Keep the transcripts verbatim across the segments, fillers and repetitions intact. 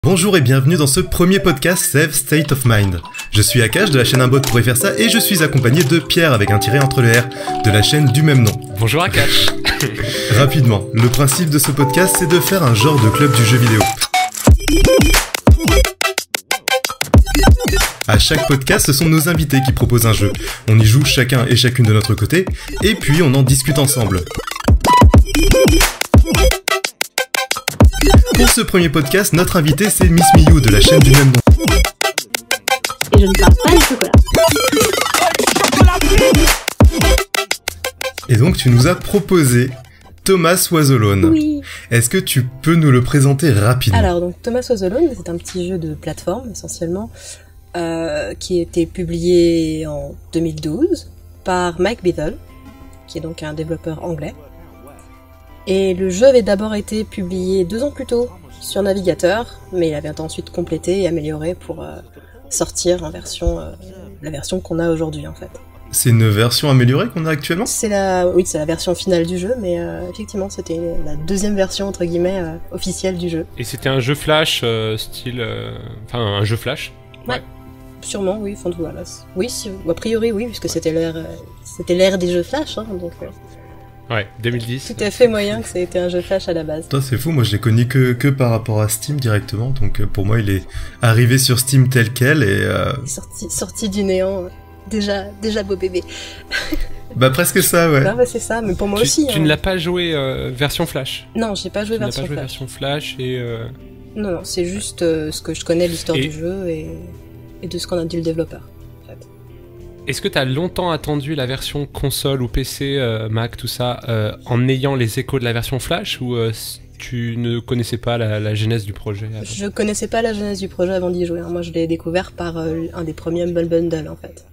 Bonjour et bienvenue dans ce premier podcast Save State of Mind. Je suis Akash de la chaîne Un Bot pourrait faire ça et je suis accompagné de Pierre avec un tiret entre le R de la chaîne du même nom. Bonjour Akash. Rapidement, le principe de ce podcast c'est de faire un genre de club du jeu vidéo. À chaque podcast, ce sont nos invités qui proposent un jeu. On y joue chacun et chacune de notre côté et puis on en discute ensemble. Pour ce premier podcast, notre invité c'est Miss Miyu de la chaîne du même nom. Et je ne parle pas du chocolat. Et donc tu nous as proposé Thomas Was Alone. Oui. Est-ce que tu peux nous le présenter rapidement ? Alors donc Thomas Was Alone, c'est un petit jeu de plateforme essentiellement euh, qui a été publié en deux mille douze par Mike Bithell, qui est donc un développeur anglais. Et le jeu avait d'abord été publié deux ans plus tôt sur navigateur, mais il avait été ensuite complété et amélioré pour euh, sortir en version, euh, la version qu'on a aujourd'hui en fait. C'est une version améliorée qu'on a actuellement ? C'est la, oui, c'est la version finale du jeu, mais euh, effectivement, c'était la deuxième version entre guillemets euh, officielle du jeu. Et c'était un jeu flash euh, style, euh... enfin un jeu flash. Ouais. ouais. Sûrement, oui. Enfin, voilà. Oui, si, a priori, oui, puisque c'était l'ère, euh, c'était l'ère des jeux flash, hein, donc. Euh... Ouais, deux mille dix. Tout à fait moyen que ça ait été un jeu flash à la base. Toi, c'est fou, moi je l'ai connu que, que par rapport à Steam directement, donc pour moi il est arrivé sur Steam tel quel et... Euh... Il est sorti, sorti du néant, déjà, déjà beau bébé. Bah presque ça, ouais. Non, bah c'est ça, mais pour moi tu, aussi. Tu hein. ne l'as pas joué euh, version flash ? Non, j'ai pas joué tu version n'as pas joué flash. version flash et... Euh... Non, non, c'est juste euh, ce que je connais, l'histoire et... du jeu et, et de ce qu'on a dit le développeur. Est-ce que t'as longtemps attendu la version console ou P C, euh, Mac, tout ça, euh, en ayant les échos de la version Flash, ou euh, tu ne connaissais pas la, la genèse du projet avant ? Je connaissais pas la genèse du projet avant d'y jouer. Hein. Moi, je l'ai découvert par euh, un des premiers Humble Bundle, en fait,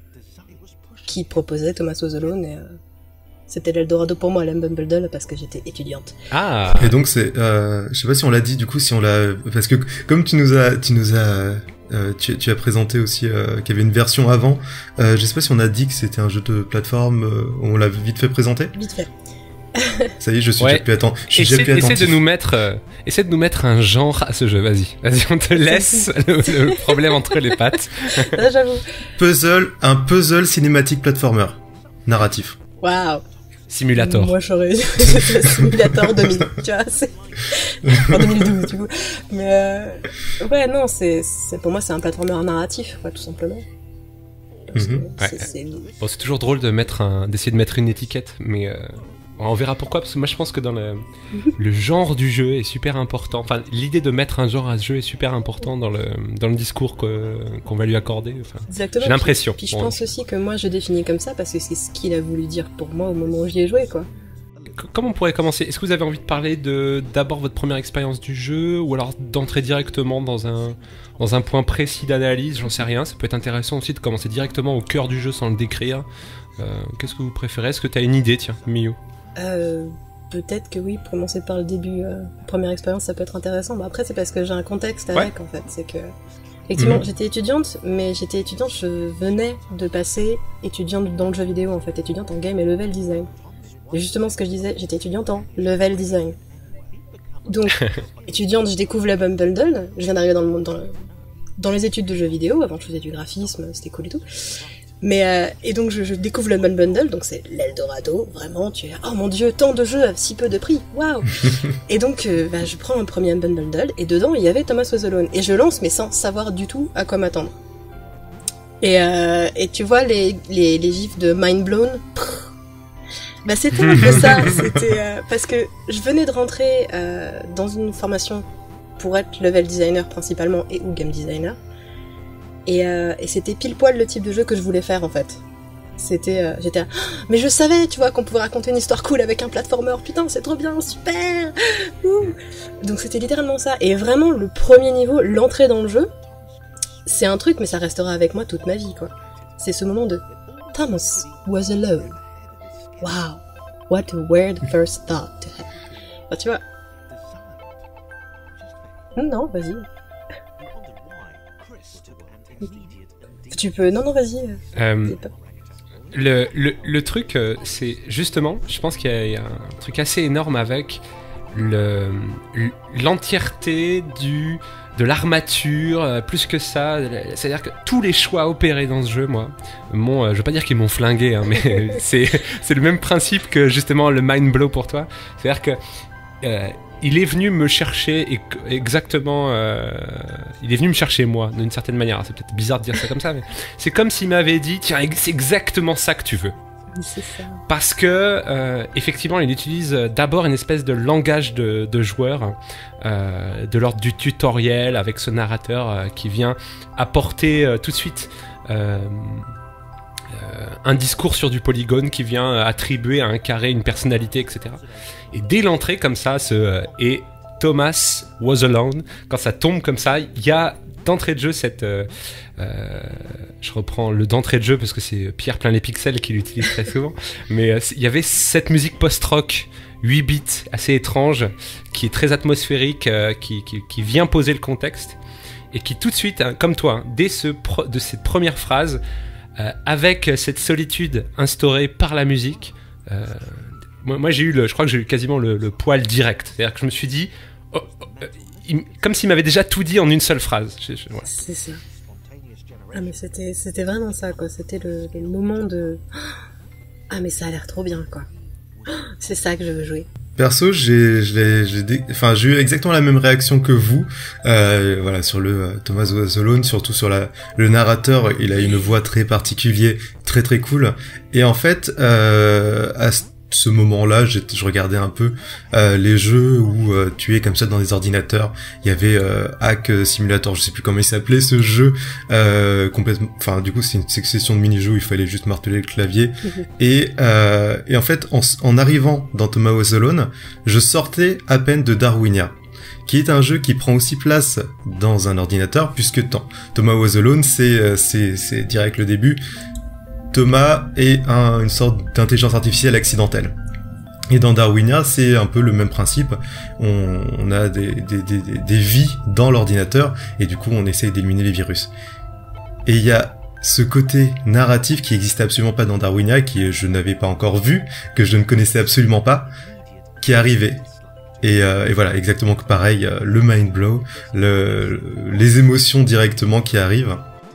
qui proposait Thomas Was Alone, et euh, c'était l'Eldorado pour moi, l'Humble Bundle, parce que j'étais étudiante. Ah. Et donc c'est, euh, je sais pas si on l'a dit, du coup, si on l'a, parce que comme tu nous as, tu nous as Euh, tu, tu as présenté aussi euh, qu'il y avait une version avant. Euh, je sais pas si on a dit que c'était un jeu de plateforme. Euh, on l'a vite fait présenter. Vite fait. Ça y est, je suis ouais. déjà plus attentif. Je suis essaie, déjà plus essaie attentif. de nous mettre, euh, essaie de nous mettre un genre à ce jeu. Vas-y, vas-y, on te laisse le, le problème entre les pattes. Là, j'avoue. Puzzle, un puzzle cinématique platformer narratif. Waouh. Simulator. Moi, j'aurais Simulator deux mille, tu vois, c'est... en deux mille douze, du coup. Mais, euh... ouais, non, c'est, c'est, pour moi, c'est un platformer narratif, quoi, tout simplement. Parce Mm-hmm. que ouais. c'est, c'est... Bon, c'est toujours drôle de mettre un, d'essayer de mettre une étiquette, mais euh, on verra pourquoi, parce que moi, je pense que dans le, le genre du jeu est super important. Enfin, l'idée de mettre un genre à ce jeu est super important dans le, dans le discours que, qu'on va lui accorder. Enfin, Exactement. j'ai l'impression. Puis, puis je bon. pense aussi que moi, je définis comme ça parce que c'est ce qu'il a voulu dire pour moi au moment où j'y ai joué, quoi. Comment on pourrait commencer ? Est-ce que vous avez envie de parler de d'abord votre première expérience du jeu, ou alors d'entrer directement dans un dans un point précis d'analyse ? J'en sais rien. Ça peut être intéressant aussi de commencer directement au cœur du jeu sans le décrire. Euh, qu'est-ce que vous préférez ? Est-ce que tu as une idée, tiens, Miyu ? Euh, peut-être que oui, pour commencer par le début, euh, première expérience, ça peut être intéressant. Bah après, c'est parce que j'ai un contexte avec, ouais. en fait. C'est que, effectivement, mmh. j'étais étudiante, mais j'étais étudiante, je venais de passer étudiante dans le jeu vidéo, en fait, étudiante en game et level design. Et justement, ce que je disais, j'étais étudiante en level design. Donc, étudiante, je découvre le Humble Bundle, je viens d'arriver dans le monde, dans, le, dans les études de jeux vidéo, avant je faisais du graphisme, c'était cool et tout. Mais euh, et donc je, je découvre le Humble Bundle, donc c'est l'Eldorado, vraiment, tu es oh mon dieu, tant de jeux à si peu de prix, waouh. Et donc euh, bah, je prends un premier Humble Bundle, et dedans il y avait Thomas Was Alone, et je lance mais sans savoir du tout à quoi m'attendre. Et, euh, et tu vois les, les, les gifs de Mind Blown, pff, bah c'était un peu ça, c'était euh, parce que je venais de rentrer euh, dans une formation pour être level designer principalement et ou game designer. Et, euh, et c'était pile poil le type de jeu que je voulais faire en fait. C'était, euh, j'étais, là, mais je savais, tu vois, qu'on pouvait raconter une histoire cool avec un platformer. Putain, c'est trop bien, super. Ouh. Donc c'était littéralement ça. Et vraiment le premier niveau, l'entrée dans le jeu, c'est un truc, mais ça restera avec moi toute ma vie, quoi. C'est ce moment de Thomas was alone. Wow, what a weird first thought to have. Bah, tu vois. Non, vas-y. Tu peux... Non, non, vas-y. Euh, le, le, le truc, euh, c'est justement, je pense qu'il y a, il y a un truc assez énorme avec le, l'entièreté du de l'armature, euh, plus que ça. C'est-à-dire que tous les choix opérés dans ce jeu, moi, m'ont, euh, je veux pas dire qu'ils m'ont flingué, hein, mais c'est, c'est le même principe que justement le mind blow pour toi. C'est-à-dire que euh, il est venu me chercher et, exactement. Euh, il est venu me chercher moi, d'une certaine manière. C'est peut-être bizarre de dire ça comme ça, mais c'est comme s'il m'avait dit tiens, c'est exactement ça que tu veux. C'est ça. Parce que euh, effectivement, il utilise d'abord une espèce de langage de, de joueur, euh, de l'ordre du tutoriel, avec ce narrateur euh, qui vient apporter euh, tout de suite euh, euh, un discours sur du polygone, qui vient attribuer à un carré une personnalité, et cetera. Et dès l'entrée, comme ça, ce euh, et Thomas was alone, quand ça tombe comme ça, il y a d'entrée de jeu cette euh, euh, je reprends le d'entrée de jeu parce que c'est Pierre plein les pixels qui l'utilise très souvent, mais euh, il y avait cette musique post-rock huit bits assez étrange qui est très atmosphérique, euh, qui, qui, qui vient poser le contexte et qui tout de suite, hein, comme toi, hein, dès ce pro- de cette première phrase, euh, avec cette solitude instaurée par la musique, euh, moi, moi j'ai eu le, je crois que j'ai eu quasiment le, le poil direct, c'est-à-dire que je me suis dit oh, oh, euh, il, comme s'il m'avait déjà tout dit en une seule phrase. Je, je, voilà. C'est ça. Ah mais c'était c'était vraiment ça quoi. C'était le, le moment de ah mais ça a l'air trop bien quoi. C'est ça que je veux jouer. Perso, j'ai, j'ai, j'ai, dé... enfin, j'ai eu exactement la même réaction que vous, euh, voilà, sur le euh, Thomas Was Alone, surtout sur la, le narrateur, il a une voix très particulière, très très cool, et en fait, euh, à ce moment-là, je regardais un peu euh, les jeux où euh, tu es comme ça dans des ordinateurs. Il y avait euh, Hack Simulator, je sais plus comment il s'appelait ce jeu, euh, complètement. Enfin, du coup, c'est une succession de mini-jeux où il fallait juste marteler le clavier. Mm-hmm. Et euh, et en fait, en, en arrivant dans Thomas Was Alone, je sortais à peine de Darwinia, qui est un jeu qui prend aussi place dans un ordinateur, puisque Thomas Was Alone, c'est c'est c'est direct le début. Thomas est un, une sorte d'intelligence artificielle accidentelle. Et dans Darwinia, c'est un peu le même principe. On, on a des, des, des, des vies dans l'ordinateur, et du coup, on essaye d'éliminer les virus. Et il y a ce côté narratif qui n'existe absolument pas dans Darwinia, qui je n'avais pas encore vu, que je ne connaissais absolument pas, qui est arrivé. Et, euh, et voilà, exactement pareil, le mind blow, le, les émotions directement qui arrivent.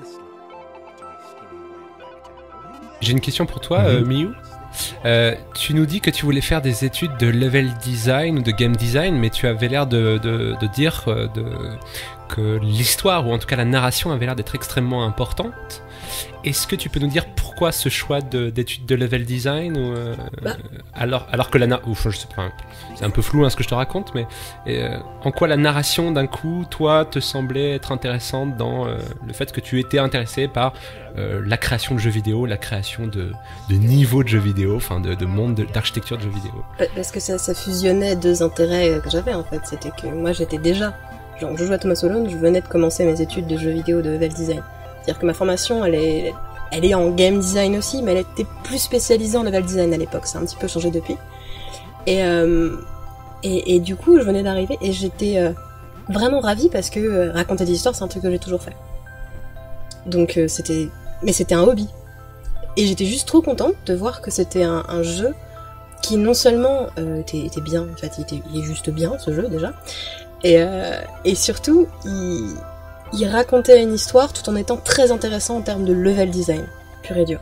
J'ai une question pour toi, mmh. euh, Miyu. Euh, tu nous dis que tu voulais faire des études de level design ou de game design, mais tu avais l'air de, de, de dire euh, de, que l'histoire, ou en tout cas la narration, avait l'air d'être extrêmement importante. Est-ce que tu peux nous dire pourquoi ce choix de, d'études de level design ou, euh, bah. alors, alors que la narration... Je sais pas, c'est un peu flou hein, ce que je te raconte, mais euh, en quoi la narration d'un coup, toi, te semblait être intéressante dans euh, le fait que tu étais intéressé par euh, la création de jeux vidéo, la création de, de niveaux de jeux vidéo, enfin de, de monde de, d'architecture de jeux vidéo. Parce que ça, ça fusionnait deux intérêts que j'avais en fait, c'était que moi j'étais déjà... Genre, je jouais à Thomas Alone, je venais de commencer mes études de jeux vidéo de level design. C'est-à-dire que ma formation, elle est, elle est en game design aussi, mais elle était plus spécialisée en level design à l'époque. Ça a un petit peu changé depuis. Et, euh, et, et du coup, je venais d'arriver et j'étais euh, vraiment ravie parce que euh, raconter des histoires, c'est un truc que j'ai toujours fait. Donc euh, c'était, mais c'était un hobby. Et j'étais juste trop contente de voir que c'était un, un jeu qui non seulement euh, était, était bien, en fait, il, était, il est juste bien ce jeu déjà, et, euh, et surtout, il Il racontait une histoire tout en étant très intéressant en termes de level design, pur et dur.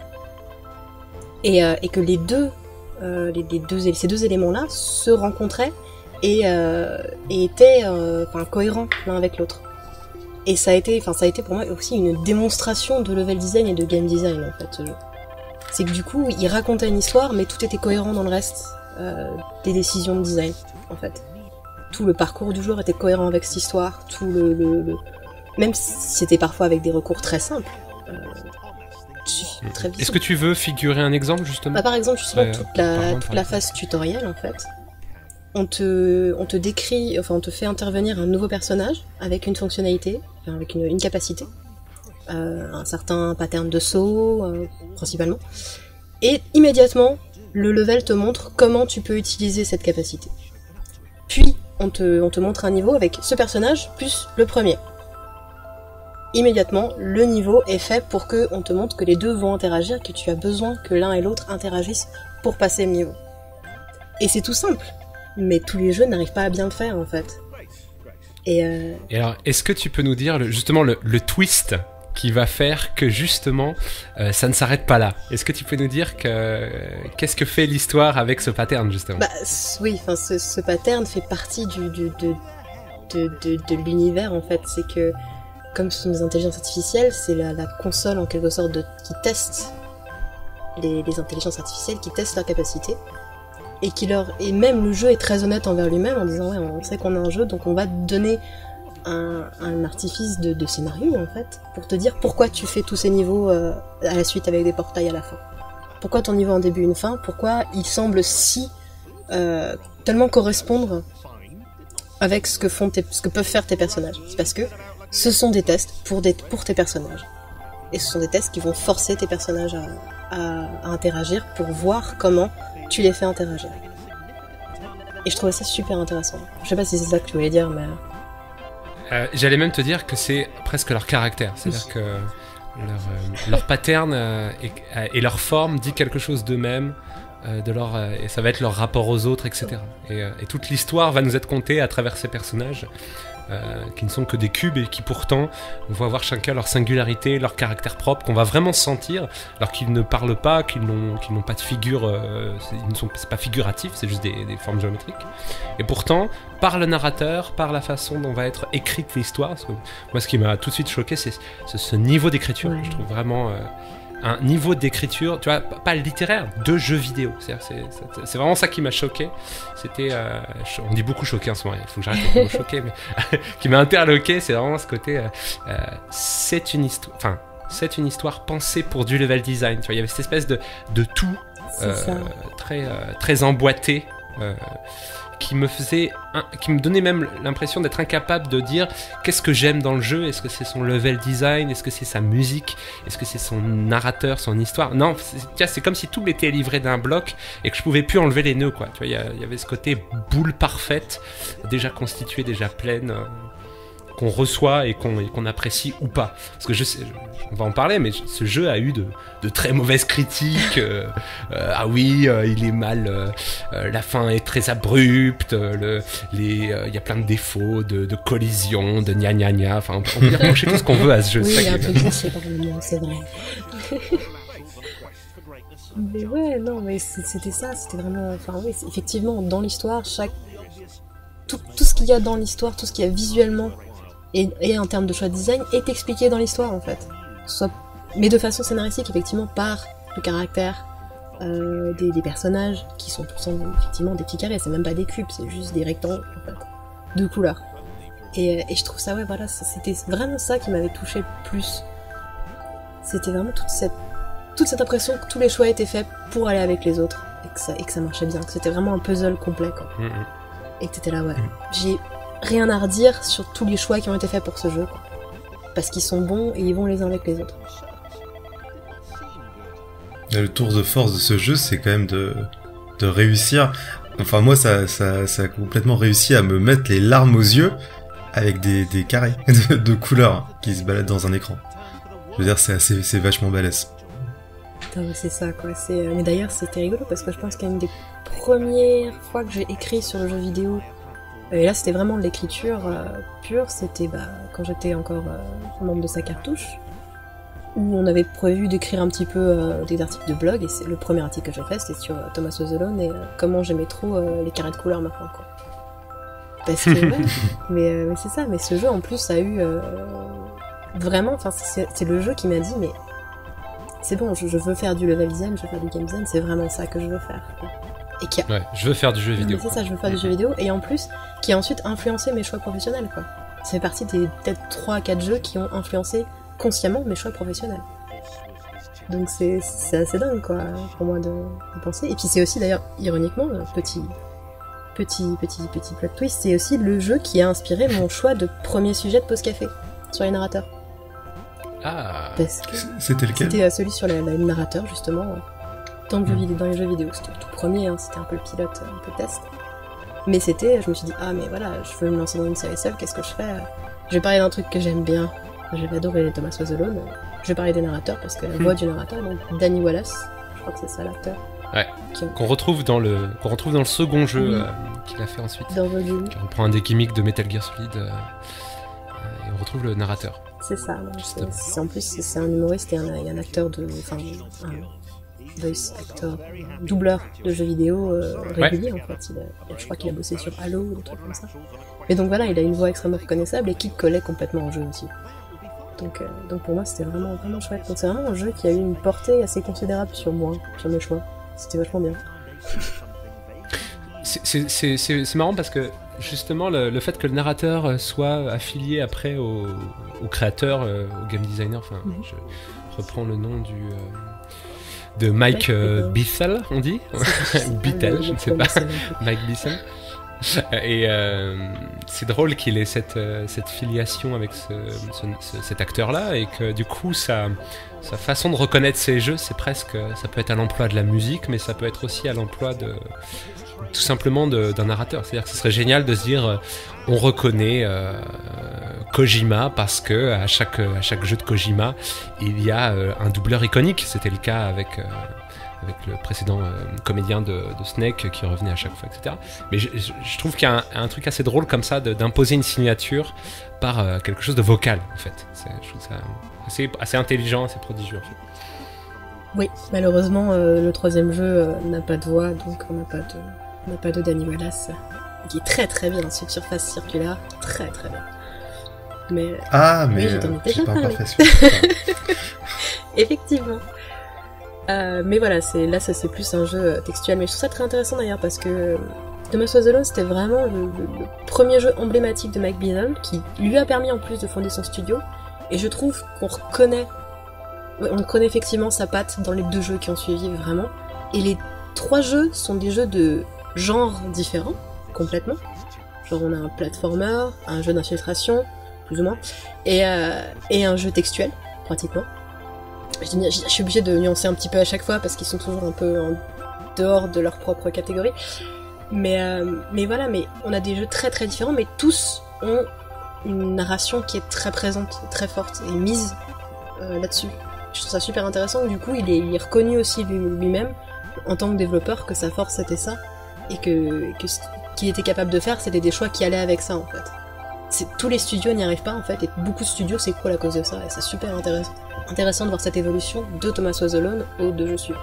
Et, euh, et que les deux, euh, les, les deux, ces deux éléments-là se rencontraient et, euh, et étaient euh, enfin, cohérents l'un avec l'autre. Et ça a été, enfin ça a été pour moi aussi une démonstration de level design et de game design en fait ce jeu. C'est que du coup, il racontait une histoire, mais tout était cohérent dans le reste euh, des décisions de design en fait. Tout le parcours du joueur était cohérent avec cette histoire, tout le, le, le même si c'était parfois avec des recours très simples. Euh, très visuel. Est-ce que tu veux figurer un exemple justement ? Bah, par exemple, justement, euh, toute, la, toute la phase tutoriel en fait. On te, on te décrit, enfin on te fait intervenir un nouveau personnage avec une fonctionnalité, enfin, avec une, une capacité, euh, un certain pattern de saut euh, principalement, et immédiatement le level te montre comment tu peux utiliser cette capacité. Puis on te, on te montre un niveau avec ce personnage plus le premier. Immédiatement, le niveau est fait pour que on te montre que les deux vont interagir, que tu as besoin que l'un et l'autre interagissent pour passer le niveau. Et c'est tout simple. Mais tous les jeux n'arrivent pas à bien le faire, en fait. Et, euh... Et alors, est-ce que tu peux nous dire le, justement le, le twist qui va faire que justement euh, ça ne s'arrête pas là? Est-ce que tu peux nous dire que euh, qu'est-ce que fait l'histoire avec ce pattern justement? Bah oui, enfin ce, ce pattern fait partie du, du de, de, de, de l'univers en fait. C'est que comme ce sont des intelligences artificielles, c'est la, la console en quelque sorte de, qui teste les, les intelligences artificielles, qui teste leur capacité. Et, qui leur... et même le jeu est très honnête envers lui-même en disant ouais, on sait qu'on a un jeu, donc on va te donner un, un artifice de, de scénario en fait, pour te dire pourquoi tu fais tous ces niveaux euh, à la suite avec des portails à la fin. Pourquoi ton niveau a un début et une fin, pourquoi il semble si euh, tellement correspondre avec ce que, font tes, ce que peuvent faire tes personnages. C'est parce que ce sont des tests pour, des, pour tes personnages. Et ce sont des tests qui vont forcer tes personnages à, à, à interagir pour voir comment tu les fais interagir. Et je trouvais ça super intéressant. Je sais pas si c'est ça que tu voulais dire, mais... Euh, j'allais même te dire que c'est presque leur caractère. C'est-à-dire oui. que leur, euh, leur pattern euh, et, et leur forme dit quelque chose d'eux-mêmes, euh, de leur, euh, et ça va être leur rapport aux autres, et cetera. Et, euh, et toute l'histoire va nous être contée à travers ces personnages. Euh, qui ne sont que des cubes et qui pourtant on va avoir chacun leur singularité, leur caractère propre qu'on va vraiment sentir alors qu'ils ne parlent pas, qu'ils n'ont, qu'ils n'ont pas de figure, euh, c'est, ils ne sont c'est pas figuratif, c'est juste des, des formes géométriques. Et pourtant, par le narrateur, par la façon dont va être écrite l'histoire, parce que moi ce qui m'a tout de suite choqué, c'est ce, ce niveau d'écriture. Ouais. Je trouve vraiment euh, un niveau d'écriture, tu vois, pas littéraire, de jeu vidéo. C'est, c'est, c'est, c'est vraiment ça qui m'a choqué. C'était, euh, on dit beaucoup choqué en ce moment, il faut que j'arrête de me choquer, mais qui m'a interloqué, c'est vraiment ce côté, euh, euh, c'est une histoire, enfin, c'est une histoire pensée pour du level design. Tu vois, il y avait cette espèce de, de tout euh, très, euh, très emboîté. Euh, qui me faisait, qui me donnait même l'impression d'être incapable de dire qu'est-ce que j'aime dans le jeu. Est-ce que c'est son level design? Est-ce que c'est sa musique? Est-ce que c'est son narrateur, son histoire? Non, c'est, c'est comme si tout m'était livré d'un bloc et que je pouvais plus enlever les nœuds, quoi. Tu vois, il y, y avait ce côté boule parfaite, déjà constituée, déjà pleine, euh, qu'on reçoit et qu'on, et qu'on apprécie ou pas. Parce que je sais, on va en parler, mais ce jeu a eu de, de très mauvaises critiques. Euh, euh, ah oui, euh, il est mal, euh, euh, la fin est très abrupte, le, les, il euh, y a plein de défauts, de, de collisions, de gna gna gna. Enfin, on peut dire reprocher tout ce qu'on veut à ce jeu. Oui, il y a un peu de cliché par moment, c'est vrai. Mais ouais, non, mais c'était ça, c'était vraiment... Enfin oui, effectivement, dans l'histoire, chaque... Tout, tout ce qu'il y a dans l'histoire, tout ce qu'il y a visuellement, Et, et en termes de choix de design, est expliqué dans l'histoire en fait. Soit, mais de façon scénaristique, effectivement, par le caractère euh, des, des personnages, qui sont pourtant effectivement des petits carrés, c'est même pas des cubes, c'est juste des rectangles en fait, de couleurs. Et, et je trouve ça, ouais, voilà, c'était vraiment ça qui m'avait touché plus. C'était vraiment toute cette, toute cette impression que tous les choix étaient faits pour aller avec les autres, et que ça, et que ça marchait bien, que c'était vraiment un puzzle complet, quoi. Mm-hmm. Et que t'étais là, ouais. Mm-hmm. J'ai rien à redire sur tous les choix qui ont été faits pour ce jeu, quoi. Parce qu'ils sont bons et ils vont les uns avec les autres. Le tour de force de ce jeu, c'est quand même de, de réussir. Enfin, moi, ça, ça, ça a complètement réussi à me mettre les larmes aux yeux avec des, des carrés de, de couleurs qui se baladent dans un écran. Je veux dire, c'est, assez, c'est vachement balèze. Putain, c'est ça, quoi. C'est... Mais d'ailleurs, c'était rigolo parce que je pense qu'une des premières fois que j'ai écrit sur le jeu vidéo, et là, c'était vraiment de l'écriture euh, pure, c'était bah, quand j'étais encore euh, membre de sa cartouche, où on avait prévu d'écrire un petit peu euh, des articles de blog, et c'est le premier article que j'ai fait, c'était sur euh, Thomas Was Alone, et euh, comment j'aimais trop euh, les carrés de couleurs maintenant, quoi. Parce que, ouais, mais, euh, mais c'est ça, mais ce jeu, en plus, a eu... Euh, vraiment, enfin, c'est, c'est le jeu qui m'a dit, mais c'est bon, je, je veux faire du level design, je veux faire du game design, c'est vraiment ça que je veux faire, quoi. Et qui a... Ouais, je veux faire du jeu vidéo. C'est ça, je veux faire du jeu vidéo, et en plus, qui a ensuite influencé mes choix professionnels, quoi. Ça fait partie des peut-être trois à quatre jeux qui ont influencé consciemment mes choix professionnels. Donc c'est, c'est assez dingue, quoi, pour moi de, de penser. Et puis c'est aussi, d'ailleurs, ironiquement, petit, petit, petit, petit plot twist, c'est aussi le jeu qui a inspiré mon choix de premier sujet de Pause Café, sur les narrateurs. Ah. Parce que c'était lequel? C'était celui sur la, la narrateur, justement. Dans, le jeu vidéo, dans les jeux vidéo, c'était le tout premier, hein, c'était un peu le pilote, un peu test. Mais c'était, je me suis dit, ah mais voilà, je veux me lancer dans une série seule, qu'est-ce que je fais? Je vais parler d'un truc que j'aime bien, j'ai adoré Thomas Was Alone. Je vais parler des narrateurs, parce que la voix du narrateur, donc Danny Wallace, je crois que c'est ça l'acteur, Ouais. Qui... Qu'on retrouve dans le qu'on retrouve dans le second jeu oui. euh, qu'il a fait ensuite. Dans Volume. Qui reprend un des gimmicks de Metal Gear Solid euh, euh, et on retrouve le narrateur. C'est ça. C'est, c'est, en plus, c'est un humoriste et un, et un acteur de, enfin, un voice actor, doubleur de jeux vidéo euh, régulier ouais. en fait. Il a, je crois qu'il a bossé sur Halo ou des trucs comme ça. Et donc voilà, il a une voix extrêmement reconnaissable et qui collait complètement au jeu aussi. Donc, euh, donc pour moi c'était vraiment vraiment chouette. Donc c'est vraiment un jeu qui a eu une portée assez considérable sur moi, sur mes choix. C'était vachement bien. C'est, c'est, c'est, c'est, c'est marrant parce que justement le, le fait que le narrateur soit affilié après au, au créateur, euh, au game designer, enfin mm-hmm. je reprends le nom du euh, de Mike euh, Bissell, on dit ou Bittel, je ne sais pas, Mike Bissell. Et euh, c'est drôle qu'il ait cette, euh, cette filiation avec ce, ce, ce, cet acteur-là et que du coup sa, sa façon de reconnaître ses jeux, c'est presque, ça peut être à l'emploi de la musique, mais ça peut être aussi à l'emploi de tout simplement de, d'un narrateur. C'est-à-dire que ce serait génial de se dire, euh, on reconnaît euh, Kojima parce que à chaque, à chaque jeu de Kojima, il y a euh, un doubleur iconique. C'était le cas avec euh, avec le précédent euh, comédien de, de Snake qui revenait à chaque fois, et cetera. Mais je, je, je trouve qu'il y a un, un truc assez drôle comme ça de, d'imposer une signature par euh, quelque chose de vocal, en fait. C'est, je trouve ça assez, assez intelligent, assez prodigieux, en fait. Oui, malheureusement, euh, le troisième jeu euh, n'a pas de voix, donc on n'a pas de, on n'a pas de Danny Wallace, qui est très très bien sur Surface Circular, très très bien. Mais ah, mais oui, je t'en ai déjà parlé. Effectivement. Euh, mais voilà, c'est, là ça c'est plus un jeu textuel, mais je trouve ça très intéressant d'ailleurs parce que Thomas Was Alone c'était vraiment le, le, le premier jeu emblématique de Mike Bissell qui lui a permis en plus de fonder son studio, et je trouve qu'on reconnaît, on reconnaît effectivement sa patte dans les deux jeux qui ont suivi vraiment, et les trois jeux sont des jeux de genres différents, complètement. Genre on a un platformer, un jeu d'infiltration, plus ou moins, et, euh, et un jeu textuel, pratiquement. Je, je suis obligée de nuancer un petit peu à chaque fois parce qu'ils sont toujours un peu en dehors de leur propre catégorie. Mais, euh, mais voilà, mais on a des jeux très très différents, mais tous ont une narration qui est très présente, très forte et mise euh, là-dessus. Je trouve ça super intéressant. Du coup, il est, il est reconnu aussi lui, lui-même en tant que développeur que sa force c'était ça, et que, que ce qu'il était capable de faire, c'était des choix qui allaient avec ça en fait. C'est, tous les studios n'y arrivent pas en fait, et beaucoup de studios s'écroulent à cause de ça, et c'est super intéressant. Intéressant de voir cette évolution de Thomas Was Alone aux deux jeux suivants.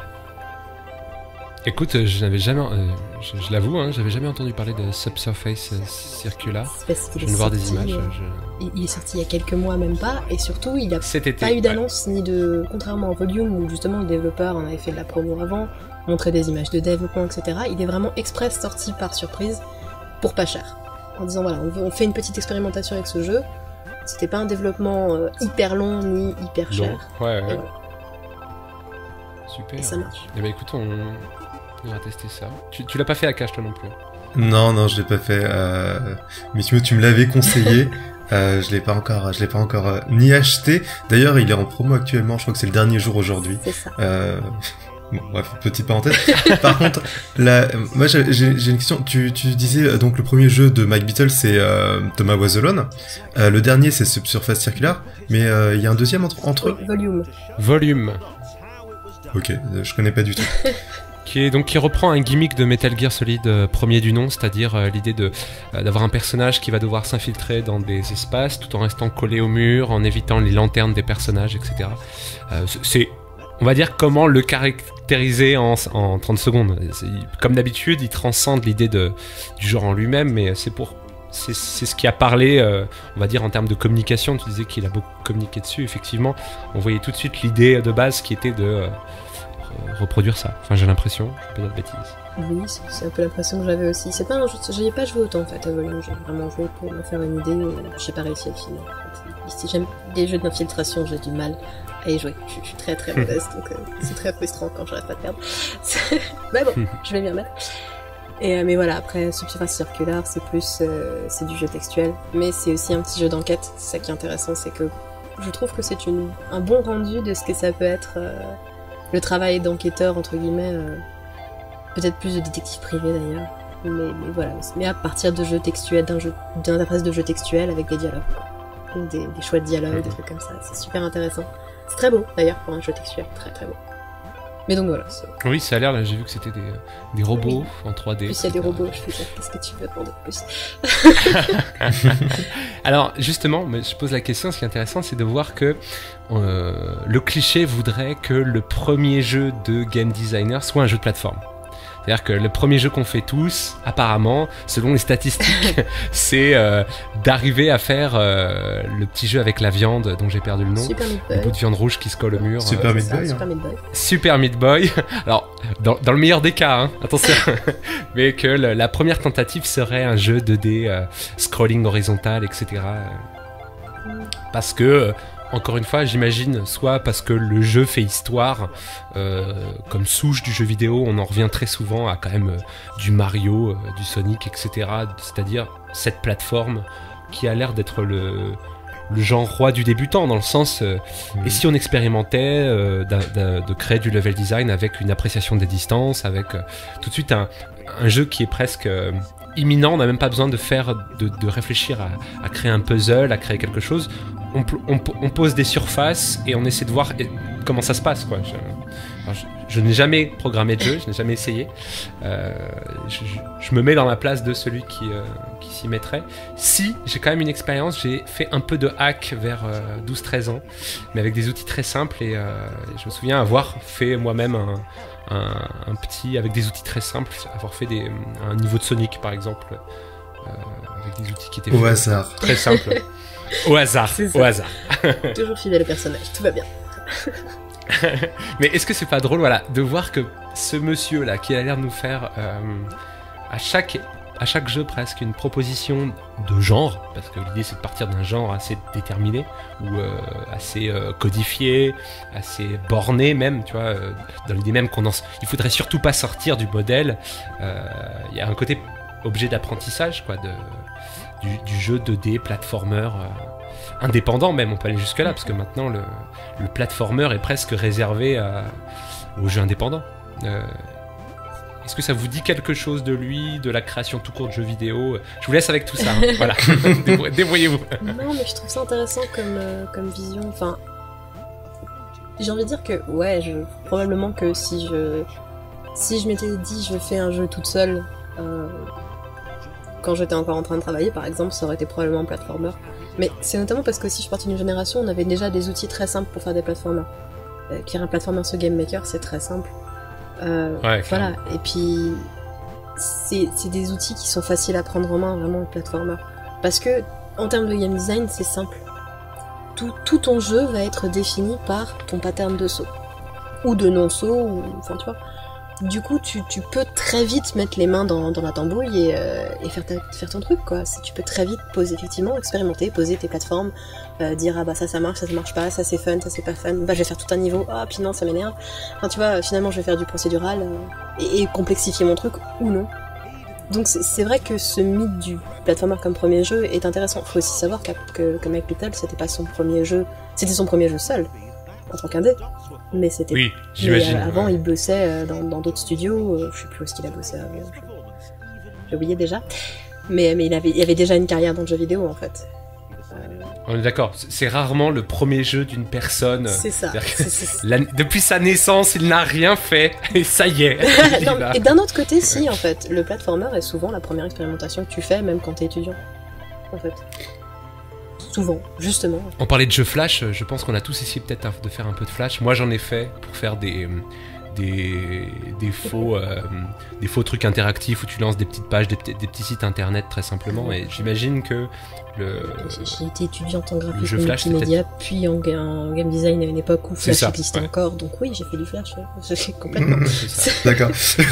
Écoute, je n'avais jamais, euh, je, je l'avoue, hein, j'avais jamais entendu parler de Subsurface Circular. Je viens de voir des images. Euh, je... Il est sorti il y a quelques mois, même pas, et surtout il n'a été, pas eu d'annonce ouais. ni de, contrairement à Volume où justement le développeur en avait fait de la promo avant, montrait des images de développement, et cetera. Il est vraiment express sorti par surprise pour pas cher, en disant voilà, on, veut, on fait une petite expérimentation avec ce jeu. C'était pas un développement euh, hyper long ni hyper cher. Long. Ouais, ouais. Voilà. Super. Et ça marche. Eh ben écoute, on, on va tester ça. Tu, tu l'as pas fait à cache toi non plus? Non, non, je l'ai pas fait. Euh... Mais tu, tu me l'avais conseillé. euh, je l'ai pas encore, je l'ai pas encore euh, ni acheté. D'ailleurs, il est en promo actuellement. Je crois que c'est le dernier jour aujourd'hui. C'est ça. Euh... Bon, bref, petite parenthèse. Par contre, là, moi j'ai, j'ai une question. Tu, tu disais donc le premier jeu de Mike Bissell c'est euh, Thomas Was Alone. Euh, le dernier c'est Subsurface Circular, mais il euh, y a un deuxième entre, entre eux. Volume. Volume. Ok, je connais pas du tout. Qui est donc qui reprend un gimmick de Metal Gear Solid euh, premier du nom, c'est-à-dire euh, l'idée de euh, d'avoir un personnage qui va devoir s'infiltrer dans des espaces tout en restant collé au mur, en évitant les lanternes des personnages, et cetera. Euh, c'est On va dire comment le caractériser en, en trente secondes. C'est, comme d'habitude, il transcende l'idée de, du genre en lui-même, mais c'est pour c'est, c'est ce qui a parlé, euh, on va dire, en termes de communication. Tu disais qu'il a beaucoup communiqué dessus. Effectivement, on voyait tout de suite l'idée de base qui était de euh, reproduire ça. Enfin, j'ai l'impression, je ne vais pas dire de bêtises. Oui, c'est, c'est un peu l'impression que j'avais aussi. C'est pas un jeu, j'y ai pas joué autant en fait à Volume. J'ai vraiment joué pour me faire une idée. Et j'ai pas réussi à le finir. En fait. Si j'aime les jeux d'infiltration, j'ai du mal à y jouer. Je, je suis très très mauvaise, donc euh, c'est très frustrant quand j'arrête pas de perdre. Mais bon, je vais m'y remettre. Et euh, mais voilà, après Subsurface Circular, c'est plus euh, c'est du jeu textuel, mais c'est aussi un petit jeu d'enquête. C'est ça qui est intéressant, c'est que je trouve que c'est une un bon rendu de ce que ça peut être euh, le travail d'enquêteur entre guillemets, euh, peut-être plus de détective privé d'ailleurs. Mais, mais voilà, mais à partir de jeux textuels, d'un jeu d'une interface de jeu textuel avec des dialogues, des, des choix de dialogue, des trucs comme ça, c'est super intéressant. C'est très beau, d'ailleurs, pour un jeu textuel. Très très beau. Mais donc voilà. Oui, ça a l'air, là, j'ai vu que c'était des, des robots oui. en trois D. En plus, il y a des robots, je fais qu'est-ce que tu veux demander de plus? Alors, justement, je pose la question, ce qui est intéressant, c'est de voir que euh, le cliché voudrait que le premier jeu de game designer soit un jeu de plateforme. C'est-à-dire que le premier jeu qu'on fait tous, apparemment, selon les statistiques, c'est euh, d'arriver à faire euh, le petit jeu avec la viande dont j'ai perdu le nom. Super Meat Boy. Le bout de viande rouge qui se colle au mur. Super euh, Meat Boy. Super Meat Boy. Super Meat Boy. Alors, dans, dans le meilleur des cas, hein, attention. Mais que le, la première tentative serait un jeu deux D, euh, scrolling horizontal, et cetera. Parce que... Euh, Encore une fois, j'imagine, soit parce que le jeu fait histoire, euh, comme souche du jeu vidéo, on en revient très souvent à quand même euh, du Mario, euh, du Sonic, et cetera. C'est-à-dire cette plateforme qui a l'air d'être le, le genre roi du débutant, dans le sens, euh, mmh. et si on expérimentait euh, d'a, d'a, de créer du level design avec une appréciation des distances, avec euh, tout de suite un, un jeu qui est presque... Euh, imminent, on n'a même pas besoin de faire, de, de réfléchir à, à créer un puzzle, à créer quelque chose. On, on, on pose des surfaces et on essaie de voir comment ça se passe, quoi. Je, je, je n'ai jamais programmé de jeu, je n'ai jamais essayé. Euh, je, je me mets dans la place de celui qui, euh, qui s'y mettrait. Si, j'ai quand même une expérience, j'ai fait un peu de hack vers euh, douze treize ans, mais avec des outils très simples et euh, je me souviens avoir fait moi-même un Un, un petit, avec des outils très simples, avoir fait des, un niveau de Sonic par exemple, euh, avec des outils qui étaient au hasard. Très simples. Au hasard, au hasard. Toujours fidèle au personnage, tout va bien. Mais est-ce que c'est pas drôle, voilà, de voir que ce monsieur là, qui a l'air de nous faire euh, à chaque à chaque jeu presque une proposition de genre, parce que l'idée c'est de partir d'un genre assez déterminé ou euh, assez euh, codifié, assez borné même, tu vois, euh, dans l'idée même qu'on en... il faudrait surtout pas sortir du modèle. Il euh, y a un côté objet d'apprentissage, quoi, de du, du jeu deux D platformer euh, indépendant même, on peut aller jusque là parce que maintenant le, le platformer est presque réservé à, aux jeux indépendants. Euh, Est-ce que ça vous dit quelque chose de lui, de la création tout court de jeux vidéo? Je vous laisse avec tout ça, hein. Voilà, débrouillez-vous. Non, mais je trouve ça intéressant comme, euh, comme vision. Enfin, j'ai envie de dire que, ouais, je, probablement que si je, si je m'étais dit je fais un jeu toute seule, euh, quand j'étais encore en train de travailler, par exemple, ça aurait été probablement un platformer. Mais c'est notamment parce que si je suis partie d'une génération, on avait déjà des outils très simples pour faire des platformers. Euh, Créer un platformer sur Game Maker, c'est très simple. Euh, ouais, voilà, et puis c'est, c'est des outils qui sont faciles à prendre en main, vraiment, le platformer. Parce que, en termes de game design, c'est simple. Tout, tout ton jeu va être défini par ton pattern de saut. Ou de non-saut, ou... enfin, tu vois. Du coup, tu, tu peux très vite mettre les mains dans, dans la tambouille et, euh, et faire, ta, faire ton truc, quoi. Tu peux très vite poser, effectivement, expérimenter, poser tes plateformes, euh, dire, ah bah ça, ça marche, ça, ça marche pas, ça c'est fun, ça c'est pas fun, bah je vais faire tout un niveau, ah puis non, ça m'énerve. Enfin, tu vois, finalement, je vais faire du procédural euh, et, et complexifier mon truc, ou non. Donc c'est, c'est vrai que ce mythe du platformer comme premier jeu est intéressant. Faut aussi savoir que, que, que Mike Little, c'était pas son premier jeu, c'était son premier jeu seul, en tant qu'indé. Mais c'était. Oui, j'imagine. Mais, euh, avant, il bossait euh, dans, dans d'autres studios. Euh, je sais plus où est-ce qu'il a bossé avant. J'ai oublié déjà. Mais, mais il, avait, il avait déjà une carrière dans le jeu vidéo, en fait. Euh... On est d'accord. C'est rarement le premier jeu d'une personne. C'est ça. C'est, c'est... La... Depuis sa naissance, il n'a rien fait. Et ça y est. Non, et d'un autre côté, si, en fait. Le platformer est souvent la première expérimentation que tu fais, même quand t'es étudiant. En fait. Souvent, justement. On parlait de jeux Flash, je pense qu'on a tous essayé peut-être de faire un peu de Flash. Moi j'en ai fait pour faire des, des, des, faux, euh, des faux trucs interactifs où tu lances des petites pages, des, des petits sites internet très simplement. Et j'imagine que le... J'ai été étudiante en graphisme multimédia, puis en, en game design à une époque où Flash existait ouais. encore. Donc oui, j'ai fait du Flash, je sais complètement. C'est ça. D'accord.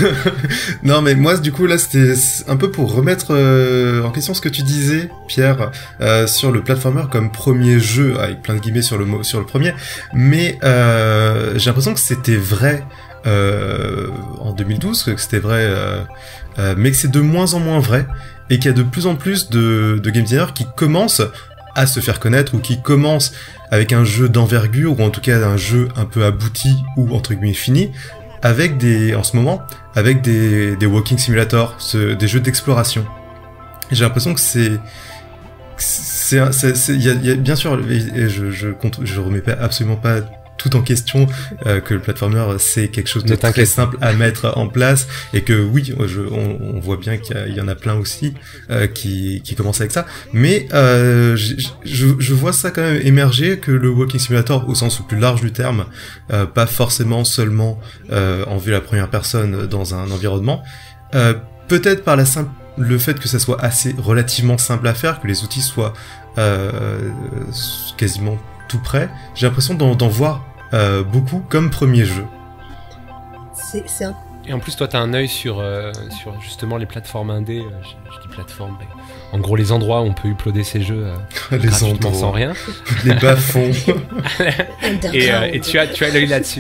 Non mais moi du coup là c'était un peu pour remettre euh, en question ce que tu disais, Pierre, euh, sur le platformer comme premier jeu, avec plein de guillemets sur le, sur le premier, mais euh, j'ai l'impression que c'était vrai euh, en deux mille douze, que c'était vrai, euh, euh, mais que c'est de moins en moins vrai, et qu'il y a de plus en plus de, de game designers qui commencent à se faire connaître, ou qui commencent avec un jeu d'envergure, ou en tout cas un jeu un peu abouti, ou entre guillemets fini, avec des, en ce moment, avec des, des walking simulators, ce, des jeux d'exploration. Et j'ai l'impression que c'est, c'est, c'est, c'est, y a, y a, bien sûr, et je, je, je remets pas, absolument pas tout en question, euh, que le platformer c'est quelque chose de très simple à mettre en place, et que oui, je, on, on voit bien qu'il y, y en a plein aussi euh, qui, qui commencent avec ça, mais euh, je, je, je vois ça quand même émerger, que le walking simulator au sens le plus large du terme, euh, pas forcément seulement euh, en vue à la première personne dans un environnement, euh, peut-être par la simple, le fait que ça soit assez relativement simple à faire, que les outils soient euh, quasiment tout près, j'ai l'impression d'en, d'en voir euh, beaucoup comme premier jeu. C'est, c'est un... Et en plus, toi, t'as un œil sur, euh, sur justement les plateformes indé. Euh, je, je dis plateformes, mais en gros, les endroits où on peut uploader ces jeux euh, les gratuitement endroits. Sans rien. Les bas-fonds. et, euh, et tu as, tu as l'œil là-dessus.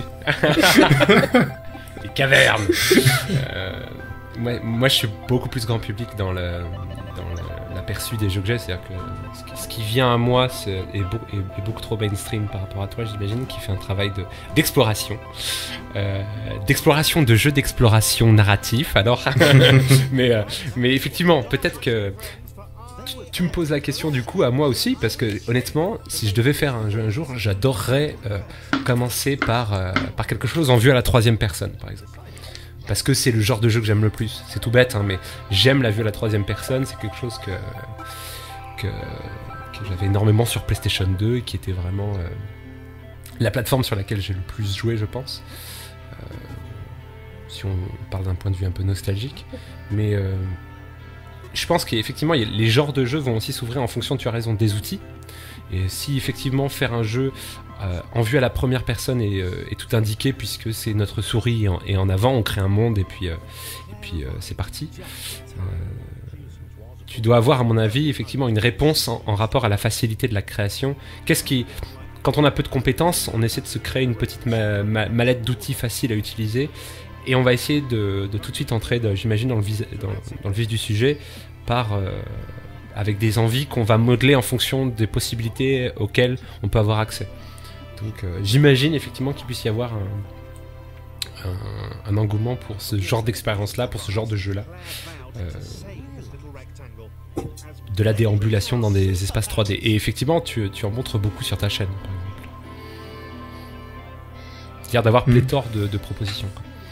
Les cavernes. euh, moi, moi, je suis beaucoup plus grand public dans le... Dans le l'aperçu des jeux que j'ai, c'est-à-dire que ce qui, ce qui vient à moi c'est, est, beau, est, est beaucoup trop mainstream par rapport à toi, j'imagine, qui fait un travail de, d'exploration, euh, d'exploration de jeux d'exploration narratif, alors, mais, euh, mais effectivement, peut-être que tu, tu me poses la question du coup à moi aussi, parce que honnêtement, si je devais faire un jeu un jour, j'adorerais euh, commencer par, euh, par quelque chose en vue à la troisième personne, par exemple. Parce que c'est le genre de jeu que j'aime le plus. C'est tout bête, hein, mais j'aime la vue à la troisième personne. C'est quelque chose que, que, que j'avais énormément sur PlayStation deux et qui était vraiment euh, la plateforme sur laquelle j'ai le plus joué, je pense. Euh, si on parle d'un point de vue un peu nostalgique. Mais euh, je pense qu'effectivement, les genres de jeux vont aussi s'ouvrir en fonction, tu as raison, des outils. Et si effectivement faire un jeu euh, en vue à la première personne est, euh, est tout indiqué, puisque c'est notre souris et en, et en avant, on crée un monde et puis, euh, et puis euh, c'est parti. Euh, tu dois avoir, à mon avis, effectivement une réponse en, en rapport à la facilité de la création. Qu'est-ce qui, quand on a peu de compétences, on essaie de se créer une petite ma- ma- mallette d'outils facile à utiliser, et on va essayer de, de tout de suite entrer, de, j'imagine, dans le, vis- dans, dans le vif du sujet par euh, avec des envies qu'on va modeler en fonction des possibilités auxquelles on peut avoir accès. Donc euh, j'imagine effectivement qu'il puisse y avoir un, un, un engouement pour ce genre d'expérience-là, pour ce genre de jeu-là. Euh, de la déambulation dans des espaces trois D. Et effectivement, tu, tu en montres beaucoup sur ta chaîne, par exemple. C'est-à-dire d'avoir pléthore de, de propositions.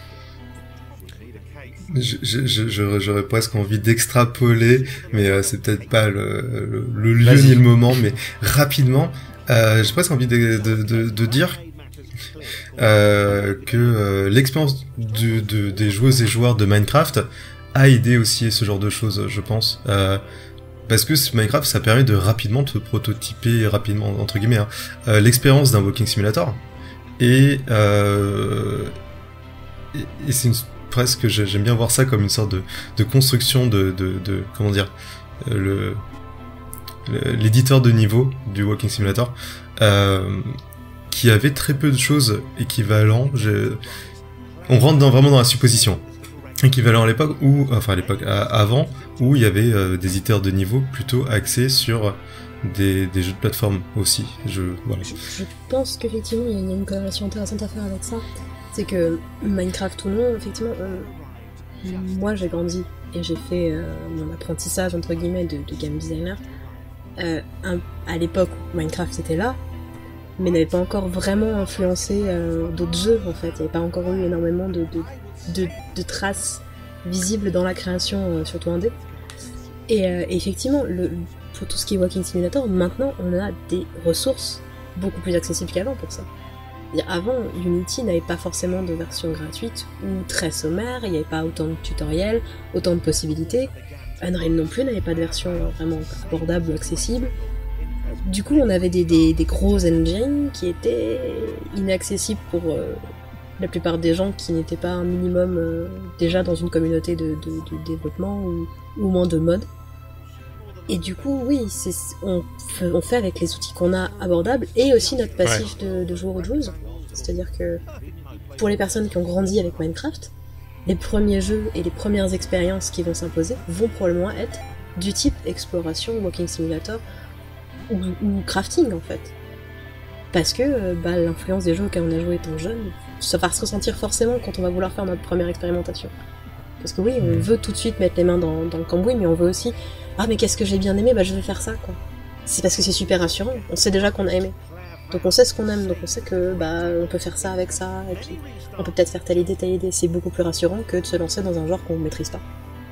Je, je, je, j'aurais presque envie d'extrapoler, mais euh, c'est peut-être pas le, le, le lieu Vas-y. ni le moment, mais rapidement, euh, j'ai presque envie de, de, de, de dire euh, que euh, l'expérience du, de, des joueuses et joueurs de Minecraft a aidé aussi ce genre de choses, je pense. Euh, parce que Minecraft, ça permet de rapidement te prototyper, rapidement, entre guillemets, hein, euh, l'expérience d'un walking simulator. Et, euh, et, et c'est une... presque, j'aime bien voir ça comme une sorte de, de construction de, de, de comment dire, euh, le, le l'éditeur de niveau du Walking Simulator, euh, qui avait très peu de choses équivalentes. Je, on rentre dans, vraiment dans la supposition. Équivalent à l'époque où, enfin à l'époque à, avant, où il y avait euh, des éditeurs de niveau plutôt axés sur des, des jeux de plateforme aussi. Je, voilà. je, je pense qu'effectivement il y a une corrélation intéressante à faire avec ça. C'est que Minecraft ou non, effectivement, euh, moi j'ai grandi et j'ai fait euh, mon apprentissage entre guillemets de, de game designer. Euh, un, à l'époque, Minecraft était là, mais n'avait pas encore vraiment influencé euh, d'autres jeux en fait. Il n'y avait pas encore eu énormément de, de, de, de traces visibles dans la création, euh, surtout indé. Et, euh, et effectivement, le, pour tout ce qui est Walking Simulator, maintenant on a des ressources beaucoup plus accessibles qu'avant pour ça. Avant, Unity n'avait pas forcément de version gratuite ou très sommaire, il n'y avait pas autant de tutoriels, autant de possibilités. Unreal non plus n'avait pas de version vraiment abordable ou accessible. Du coup, on avait des, des, des gros engines qui étaient inaccessibles pour euh, la plupart des gens qui n'étaient pas un minimum euh, déjà dans une communauté de, de, de développement ou, ou moins de mode. Et du coup, oui, c'est, on, fait, on fait avec les outils qu'on a abordables et aussi notre passif ouais. de, de joueur ou de joueuse. C'est-à-dire que pour les personnes qui ont grandi avec Minecraft, les premiers jeux et les premières expériences qui vont s'imposer vont probablement être du type exploration, walking simulator ou, ou crafting en fait. Parce que bah, l'influence des jeux auxquels on a joué étant jeune, ça va se ressentir forcément quand on va vouloir faire notre première expérimentation. Parce que oui, on veut tout de suite mettre les mains dans, dans le cambouis, mais on veut aussi « Ah mais qu'est-ce que j'ai bien aimé, bah je vais faire ça quoi ». C'est parce que c'est super rassurant, on sait déjà qu'on a aimé. Donc on sait ce qu'on aime, donc on sait que bah on peut faire ça avec ça, et puis on peut peut-être faire telle idée, telle idée. C'est beaucoup plus rassurant que de se lancer dans un genre qu'on maîtrise pas.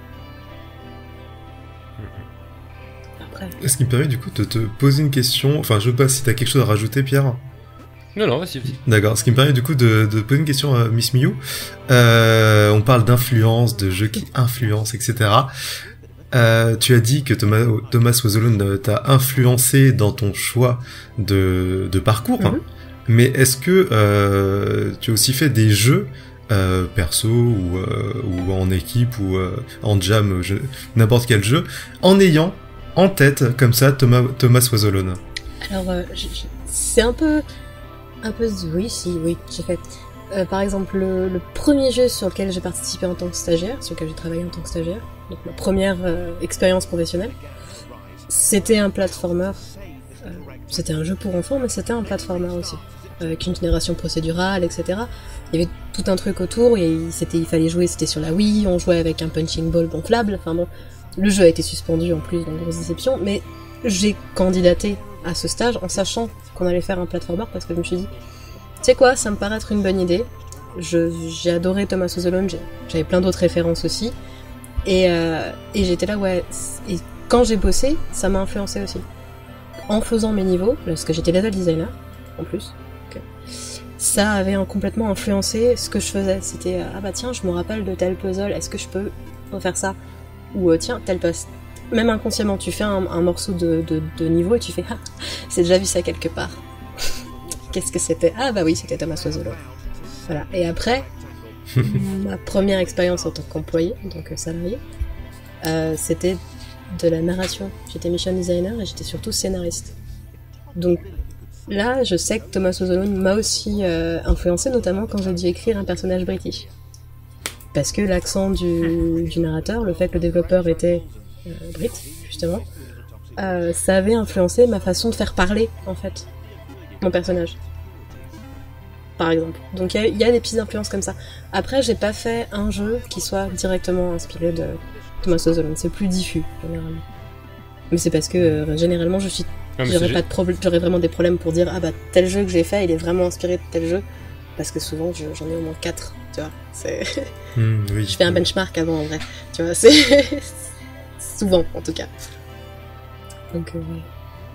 Après. Ce qui me permet du coup de te poser une question, enfin je sais pas si t'as quelque chose à rajouter Pierre. Non, non, vas-y, vas-y. D'accord, ce qui me permet du coup de, de poser une question à Miss Miyu. Euh, on parle d'influence, de jeux qui influencent, et cetera. Euh, tu as dit que Thomas, Thomas Was Alone t'a influencé dans ton choix de, de parcours, mm-hmm. mais est-ce que euh, tu as aussi fait des jeux euh, perso ou, euh, ou en équipe ou euh, en jam, je, n'importe quel jeu, en ayant en tête comme ça Thomas, Thomas Was Alone? Alors, euh, je, je, c'est un peu... Un peu... Oui, si, oui, j'ai fait... Euh, par exemple, le, le premier jeu sur lequel j'ai participé en tant que stagiaire, sur lequel j'ai travaillé en tant que stagiaire, donc ma première euh, expérience professionnelle, c'était un platformer. Euh, c'était un jeu pour enfants, mais c'était un platformer aussi, avec une génération procédurale, et cetera. Il y avait tout un truc autour, et c'était, il fallait jouer, c'était sur la Wii, on jouait avec un punching ball gonflable, enfin bon, le jeu a été suspendu en plus, dans grosse déception, mais j'ai candidaté à ce stage en sachant qu'on allait faire un platformer, parce que je me suis dit, tu sais quoi, ça me paraît être une bonne idée. Je, j'ai adoré Thomas Was Alone, j'avais plein d'autres références aussi. Et, euh, et j'étais là, ouais. Et quand j'ai bossé, ça m'a influencé aussi. En faisant mes niveaux, parce que j'étais level designer, en plus, okay. Ça avait un, complètement influencé ce que je faisais. C'était, ah bah tiens, je me rappelle de tel puzzle, est-ce que je peux refaire ça? Ou euh, tiens, tel poste. Même inconsciemment, tu fais un, un morceau de, de, de niveau et tu fais, ah, j'ai déjà vu ça quelque part. Qu'est-ce que c'était? Ah bah oui, c'était Thomas Was Alone. Voilà. Et après, ma première expérience en tant qu'employé, en tant que salarié, euh, c'était de la narration. J'étais mission designer et j'étais surtout scénariste. Donc là, je sais que Thomas Was Alone m'a aussi euh, influencé, notamment quand j'ai dû écrire un personnage british. Parce que l'accent du, du narrateur, le fait que le développeur était euh, brit, justement, euh, ça avait influencé ma façon de faire parler, en fait, mon personnage, par exemple. Donc il y, y a des petites influences comme ça. Après, j'ai pas fait un jeu qui soit directement inspiré de Thomas Was Alone. C'est plus diffus, généralement. Mais c'est parce que, euh, généralement, je suis... Ah, j'aurais, pas de problème, j'aurais vraiment des problèmes pour dire « Ah bah, tel jeu que j'ai fait, il est vraiment inspiré de tel jeu. » Parce que souvent, je, j'en ai au moins quatre, tu vois. C'est... Mmh, oui, je fais un benchmark avant, en vrai. Tu vois, c'est... souvent, en tout cas. Donc, euh, ouais.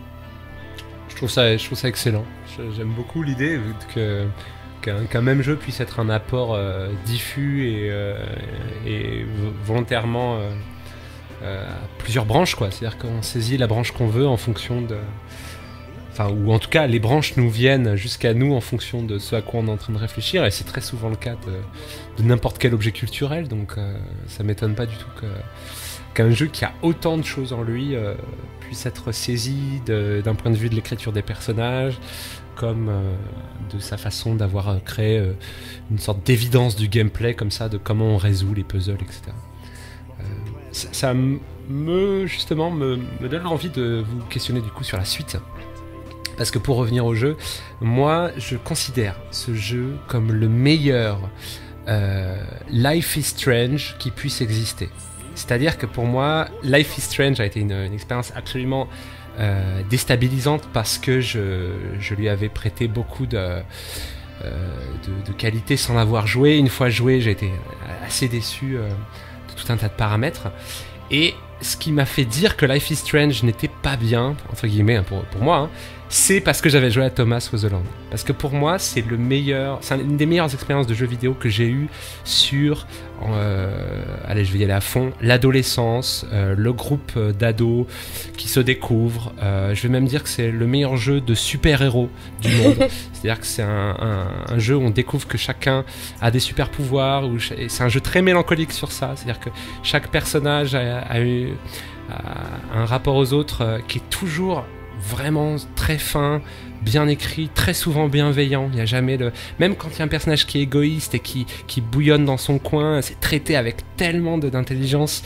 Je trouve ça, je trouve ça excellent. J'aime beaucoup l'idée que, qu'un, qu'un même jeu puisse être un apport euh, diffus et, euh, et volontairement euh, euh, à plusieurs branches, quoi. C'est-à-dire qu'on saisit la branche qu'on veut en fonction de... Enfin, ou en tout cas, les branches nous viennent jusqu'à nous en fonction de ce à quoi on est en train de réfléchir, et c'est très souvent le cas de, de n'importe quel objet culturel, donc euh, ça m'étonne pas du tout que, qu'un jeu qui a autant de choses en lui euh, puisse être saisi de, d'un point de vue de l'écriture des personnages, comme euh, de sa façon d'avoir créé euh, une sorte d'évidence du gameplay, comme ça, de comment on résout les puzzles, et cetera. Euh, ça, ça me, justement, me, me donne envie de vous questionner du coup sur la suite. Parce que pour revenir au jeu, moi, je considère ce jeu comme le meilleur euh, Life is Strange qui puisse exister. C'est-à-dire que pour moi, Life is Strange a été une, une expérience absolument euh, déstabilisante parce que je, je lui avais prêté beaucoup de, euh, de, de qualités sans l'avoir joué. Une fois joué, j'ai été assez déçu euh, de tout un tas de paramètres. Et ce qui m'a fait dire que Life is Strange n'était pas bien, entre guillemets, hein, pour, pour moi, hein, c'est parce que j'avais joué à Thomas Was Alone. Parce que pour moi, c'est le meilleur, c'est une des meilleures expériences de jeux vidéo que j'ai eues sur, euh, allez, je vais y aller à fond, l'adolescence, euh, le groupe d'ados qui se découvrent. Euh, je vais même dire que c'est le meilleur jeu de super-héros du monde. C'est-à-dire que c'est un, un, un jeu où on découvre que chacun a des super-pouvoirs. Où, et c'est un jeu très mélancolique sur ça. C'est-à-dire que chaque personnage a, a eu a un rapport aux autres euh, qui est toujours vraiment très fin, bien écrit, très souvent bienveillant. Il n'y a jamais de... Même quand il y a un personnage qui est égoïste et qui, qui bouillonne dans son coin, c'est traité avec tellement de, d'intelligence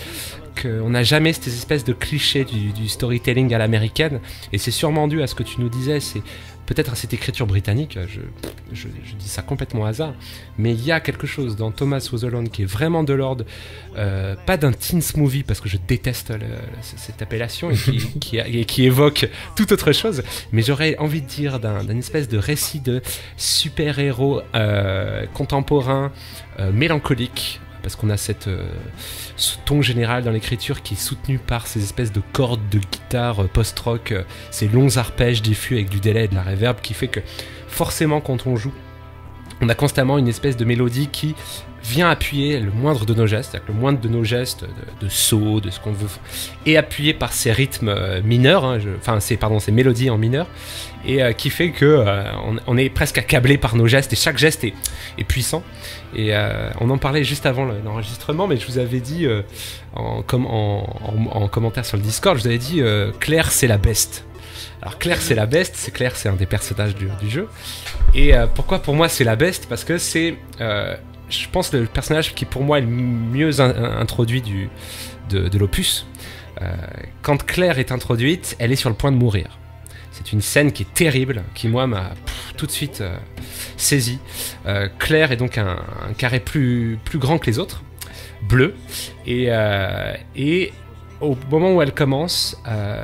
qu'on n'a jamais cette espèce de cliché du, du storytelling à l'américaine, et c'est sûrement dû à ce que tu nous disais, c'est peut-être à cette écriture britannique, je, je, je dis ça complètement au hasard, mais il y a quelque chose dans Thomas Was Alone qui est vraiment de l'ordre, euh, pas d'un teens movie, parce que je déteste le, cette appellation, et qui, qui, et qui évoque toute autre chose, mais j'aurais envie de dire d'un, d'un espèce de récit de super-héros euh, contemporain, euh, mélancolique, parce qu'on a cette, euh, ce ton général dans l'écriture qui est soutenu par ces espèces de cordes de guitare euh, post-rock, euh, ces longs arpèges diffus avec du délai et de la reverb, qui fait que forcément quand on joue, on a constamment une espèce de mélodie qui vient appuyer le moindre de nos gestes, c'est-à-dire que le moindre de nos gestes de, de saut, de ce qu'on veut, est appuyé par ces rythmes euh, mineurs, hein, je, enfin c'est pardon, ces mélodies en mineur, et euh, qui fait que euh, on, on est presque accablé par nos gestes, et chaque geste est, est puissant. Et euh, on en parlait juste avant l'enregistrement, mais je vous avais dit euh, en, com en, en, en commentaire sur le Discord, je vous avais dit euh, Claire c'est la best. Alors Claire c'est la best, c'est Claire c'est un des personnages du, du jeu. Et euh, pourquoi pour moi c'est la best? Parce que c'est, euh, je pense, le personnage qui pour moi est le mieux in introduit du, de, de l'opus. Euh, quand Claire est introduite, elle est sur le point de mourir. C'est une scène qui est terrible, qui moi m'a tout de suite euh, saisi. Euh, Claire est donc un, un carré plus, plus grand que les autres, bleu, et, euh, et au moment où elle commence, euh,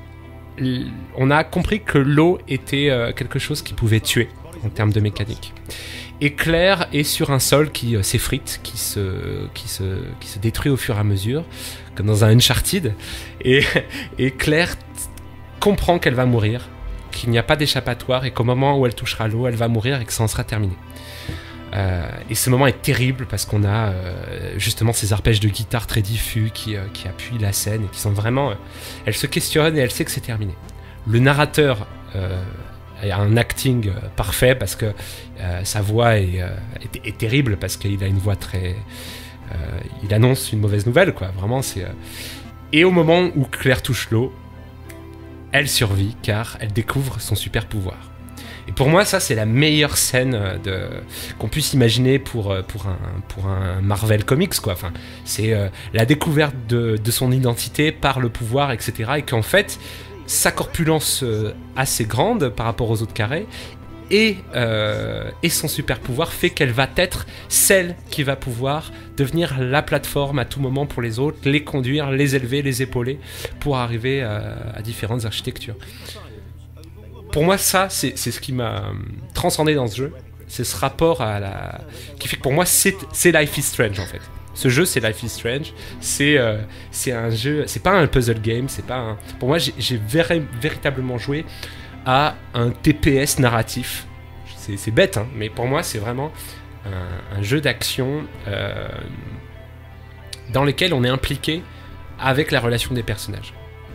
on a compris que l'eau était euh, quelque chose qui pouvait tuer en termes de mécanique. Et Claire est sur un sol qui euh, s'effrite, qui se, qui, se, qui se détruit au fur et à mesure, comme dans un Uncharted, et, et Claire comprend qu'elle va mourir, qu'il n'y a pas d'échappatoire, et qu'au moment où elle touchera l'eau, elle va mourir et que ça en sera terminé. Euh, et ce moment est terrible parce qu'on a euh, justement ces arpèges de guitare très diffus qui, euh, qui appuient la scène et qui sont vraiment... Euh, elle se questionne et elle sait que c'est terminé. Le narrateur euh, a un acting euh, parfait parce que euh, sa voix est, euh, est, est terrible parce qu'il a une voix très... Euh, il annonce une mauvaise nouvelle, quoi. Vraiment, c'est... Euh... Et au moment où Claire touche l'eau, elle survit car elle découvre son super pouvoir. Et pour moi, ça, c'est la meilleure scène de... qu'on puisse imaginer pour, pour, un, pour un Marvel Comics, quoi. Enfin, c'est euh, la découverte de, de son identité par le pouvoir, et cetera. Et qu'en fait, sa corpulence euh, assez grande par rapport aux autres carrés et, euh, et son super pouvoir fait qu'elle va être celle qui va pouvoir devenir la plateforme à tout moment pour les autres, les conduire, les élever, les épauler pour arriver à, à différentes architectures. Pour moi, ça, c'est ce qui m'a transcendé dans ce jeu. C'est ce rapport à la... qui fait que pour moi, c'est Life is Strange, en fait. Ce jeu, c'est Life is Strange. C'est euh, un jeu... C'est pas un puzzle game, c'est pas un... Pour moi, j'ai véri véritablement joué à un T P S narratif. C'est bête, hein, mais pour moi, c'est vraiment un, un jeu d'action euh, dans lequel on est impliqué avec la relation des personnages.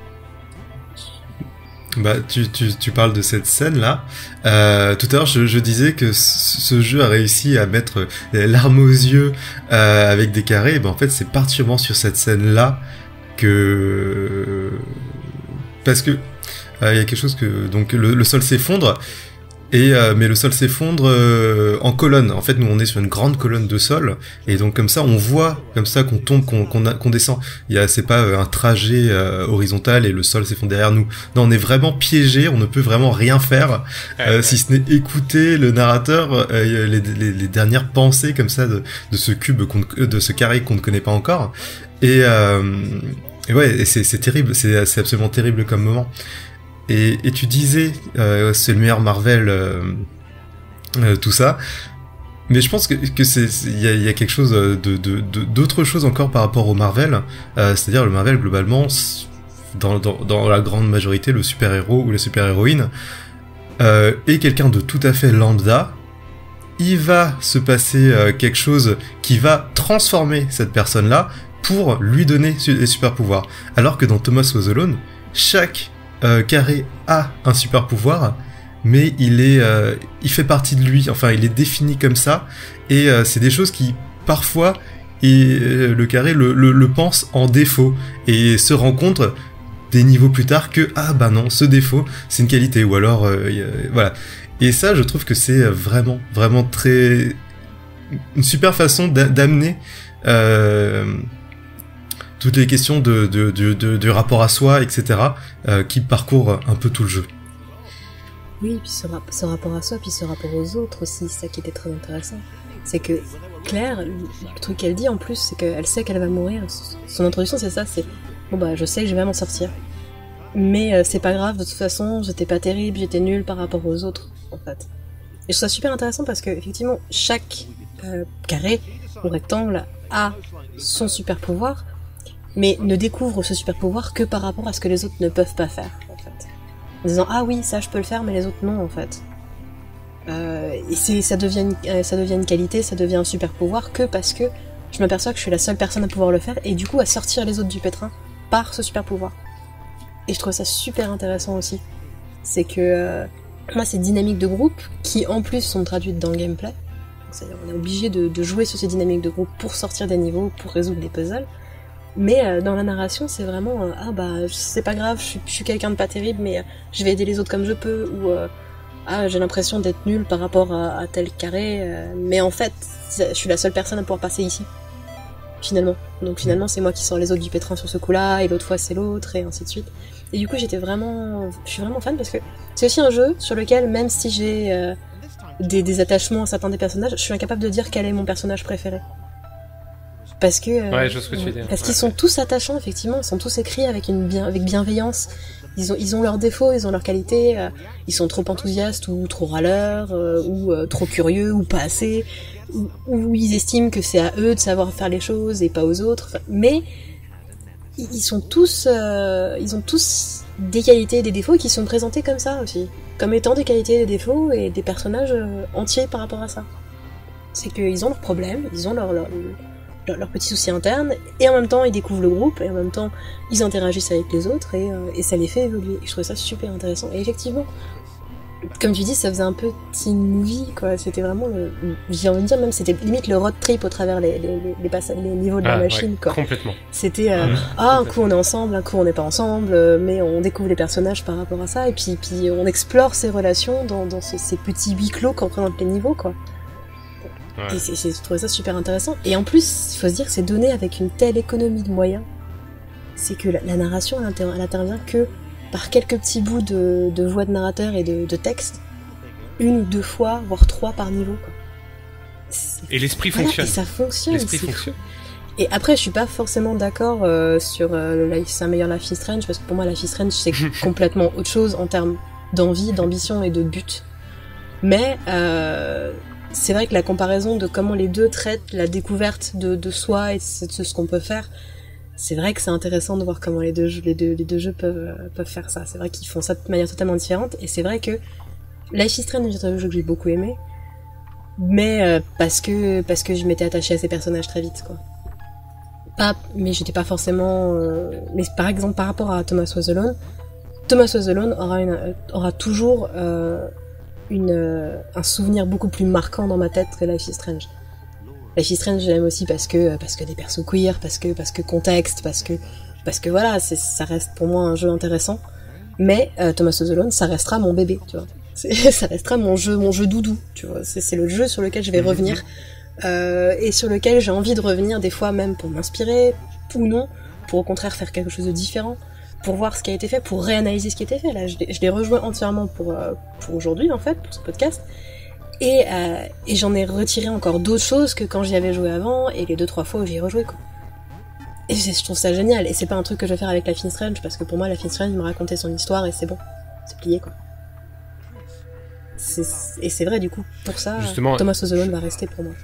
Bah, tu, tu, tu parles de cette scène-là. Euh, tout à l'heure, je, je disais que ce jeu a réussi à mettre les larmes aux yeux euh, avec des carrés. Et ben, en fait, c'est particulièrement sur cette scène-là que... Parce que il euh, y a quelque chose que... Donc, le, le sol s'effondre. Et euh, mais le sol s'effondre euh, en colonne. En fait, nous on est sur une grande colonne de sol, et donc comme ça on voit comme ça qu'on tombe, qu'on qu'on qu'on descend. Il y a c'est pas euh, un trajet euh, horizontal et le sol s'effondre derrière nous. Non, on est vraiment piégé. On ne peut vraiment rien faire euh, ouais, si ce n'est écouter le narrateur, euh, les, les, les dernières pensées comme ça de, de ce cube, qu'on, de ce carré qu'on ne connaît pas encore. Et, euh, et ouais, c'est terrible. C'est c'est absolument terrible comme moment. Et, et tu disais, euh, c'est le meilleur Marvel, euh, euh, tout ça. Mais je pense que que c'est il y a, y a quelque chose de de d'autre chose encore par rapport au Marvel. Euh, C'est-à-dire le Marvel globalement, dans dans dans la grande majorité, le super héros ou la super héroïne euh, est quelqu'un de tout à fait lambda. Il va se passer euh, quelque chose qui va transformer cette personne-là pour lui donner des super pouvoirs. Alors que dans Thomas Was Alone, chaque Euh, carré a un super pouvoir, mais il est, euh, il fait partie de lui. Enfin, il est défini comme ça, et euh, c'est des choses qui parfois, et euh, le carré le, le, le pense en défaut et se rend compte des niveaux plus tard que ah bah non, ce défaut c'est une qualité, ou alors euh, euh, voilà. Et ça, je trouve que c'est vraiment, vraiment très une super façon d'amener. Euh, toutes les questions de, de, de, de, de rapport à soi, et cetera, euh, qui parcourent un peu tout le jeu. Oui, puis ce, rap- ce rapport à soi, puis ce rapport aux autres aussi, c'est ça qui était très intéressant. C'est que Claire, le truc qu'elle dit en plus, c'est qu'elle sait qu'elle va mourir. Son introduction, c'est ça, c'est bon bah je sais que je vais m'en sortir. Mais euh, c'est pas grave, de toute façon, j'étais pas terrible, j'étais nulle par rapport aux autres, en fait. Et je trouve ça super intéressant parce que, effectivement, chaque euh, carré ou rectangle a son super pouvoir, mais ne découvre ce super pouvoir que par rapport à ce que les autres ne peuvent pas faire, en fait. En disant, ah oui, ça je peux le faire, mais les autres non, en fait. Euh, et c'est, ça devient une, euh, ça devient une qualité, ça devient un super pouvoir que parce que je m'aperçois que je suis la seule personne à pouvoir le faire, et du coup à sortir les autres du pétrin par ce super pouvoir. Et je trouve ça super intéressant aussi. C'est que, euh, moi, ces dynamiques de groupe, qui en plus sont traduites dans le gameplay, c'est-à-dire on est obligé de, de jouer sur ces dynamiques de groupe pour sortir des niveaux, pour résoudre des puzzles. Mais euh, dans la narration, c'est vraiment, euh, ah bah, c'est pas grave, je suis, je suis quelqu'un de pas terrible, mais euh, je vais aider les autres comme je peux, ou euh, ah, j'ai l'impression d'être nulle par rapport à, à tel carré, euh, mais en fait, je suis la seule personne à pouvoir passer ici. Finalement. Donc finalement, c'est moi qui sors les autres du pétrin sur ce coup-là, et l'autre fois c'est l'autre, et ainsi de suite. Et du coup, j'étais vraiment, je suis vraiment fan parce que c'est aussi un jeu sur lequel, même si j'ai euh, des, des attachements à certains des personnages, je suis incapable de dire quel est mon personnage préféré. Parce que, euh, ouais, je vois ce que tu veux dire. Parce ouais. qu'ils sont tous attachants, effectivement, ils sont tous écrits avec une bien, avec bienveillance. Ils ont, ils ont leurs défauts, ils ont leurs qualités. Euh, ils sont trop enthousiastes ou trop râleurs, euh, ou euh, trop curieux ou pas assez, ou, ou ils estiment que c'est à eux de savoir faire les choses et pas aux autres. Enfin, mais ils sont tous, euh, ils ont tous des qualités et des défauts qui sont présentés comme ça aussi, comme étant des qualités et des défauts et des personnages euh, entiers par rapport à ça. C'est qu'ils ont leurs problèmes, ils ont leurs leur, leur, leur petits soucis internes, et en même temps ils découvrent le groupe, et en même temps ils interagissent avec les autres, et, euh, et ça les fait évoluer. Et je trouvais ça super intéressant. Et effectivement, comme tu dis, ça faisait un peu teen movie, quoi. C'était vraiment le, j'ai envie de dire même, c'était limite le road trip au travers les, les, les, les, passages, les niveaux de ah, la machine, ouais, quoi. Complètement. C'était, euh, mmh. ah, un coup on est ensemble, un coup on n'est pas ensemble, euh, mais on découvre les personnages par rapport à ça, et puis, puis on explore ces relations dans, dans ce, ces petits huis clos qu'on présente les niveaux, quoi. Ouais. Et c'est, j'ai trouvé ça super intéressant. Et en plus, il faut se dire que c'est donné avec une telle économie de moyens, c'est que la, la narration, elle, inter- elle intervient que par quelques petits bouts de, de voix de narrateur et de, de texte, une ou deux fois, voire trois par niveau, quoi. C'est... Et l'esprit voilà, fonctionne. Et ça fonctionne. L'esprit fonctionne. Et après, je suis pas forcément d'accord euh, sur euh, le c'est un meilleur Life is Strange, parce que pour moi, Life is Strange, c'est complètement autre chose en termes d'envie, d'ambition et de but. Mais euh, c'est vrai que la comparaison de comment les deux traitent la découverte de, de soi et de ce, ce qu'on peut faire, c'est vrai que c'est intéressant de voir comment les deux jeux, les deux, les deux jeux peuvent, peuvent faire ça. C'est vrai qu'ils font ça de manière totalement différente, et c'est vrai que Life is Strange est un jeu que j'ai beaucoup aimé, mais euh, parce que parce que je m'étais attachée à ces personnages très vite, quoi. Pas, mais j'étais pas forcément. Euh, mais par exemple, par rapport à Thomas Was Alone, Thomas Was Alone aura une, aura toujours euh, une euh, un souvenir beaucoup plus marquant dans ma tête que Life is Strange. Life is Strange, j'aime aussi parce que parce que des persos queer, parce que parce que contexte, parce que parce que voilà, c'est, ça reste pour moi un jeu intéressant. Mais euh, Thomas Was Alone, ça restera mon bébé, tu vois. C'est, ça restera mon jeu, mon jeu doudou, tu vois. C'est, c'est le jeu sur lequel je vais revenir, euh, et sur lequel j'ai envie de revenir des fois même pour m'inspirer, ou non, pour au contraire faire quelque chose de différent, pour voir ce qui a été fait, pour réanalyser ce qui a été fait. Là, je l'ai, je l'ai rejoué entièrement pour, euh, pour aujourd'hui, en fait, pour ce podcast. Et, euh, et j'en ai retiré encore d'autres choses que quand j'y avais joué avant, et les deux, trois fois où j'y ai rejoué, quoi. Et je trouve ça génial, et c'est pas un truc que je vais faire avec Life is Strange, parce que pour moi, Life is Strange me racontait son histoire, et c'est bon. C'est plié, quoi. C'est, et c'est vrai, du coup, pour ça, justement, Thomas Was Alone va rester pour moi.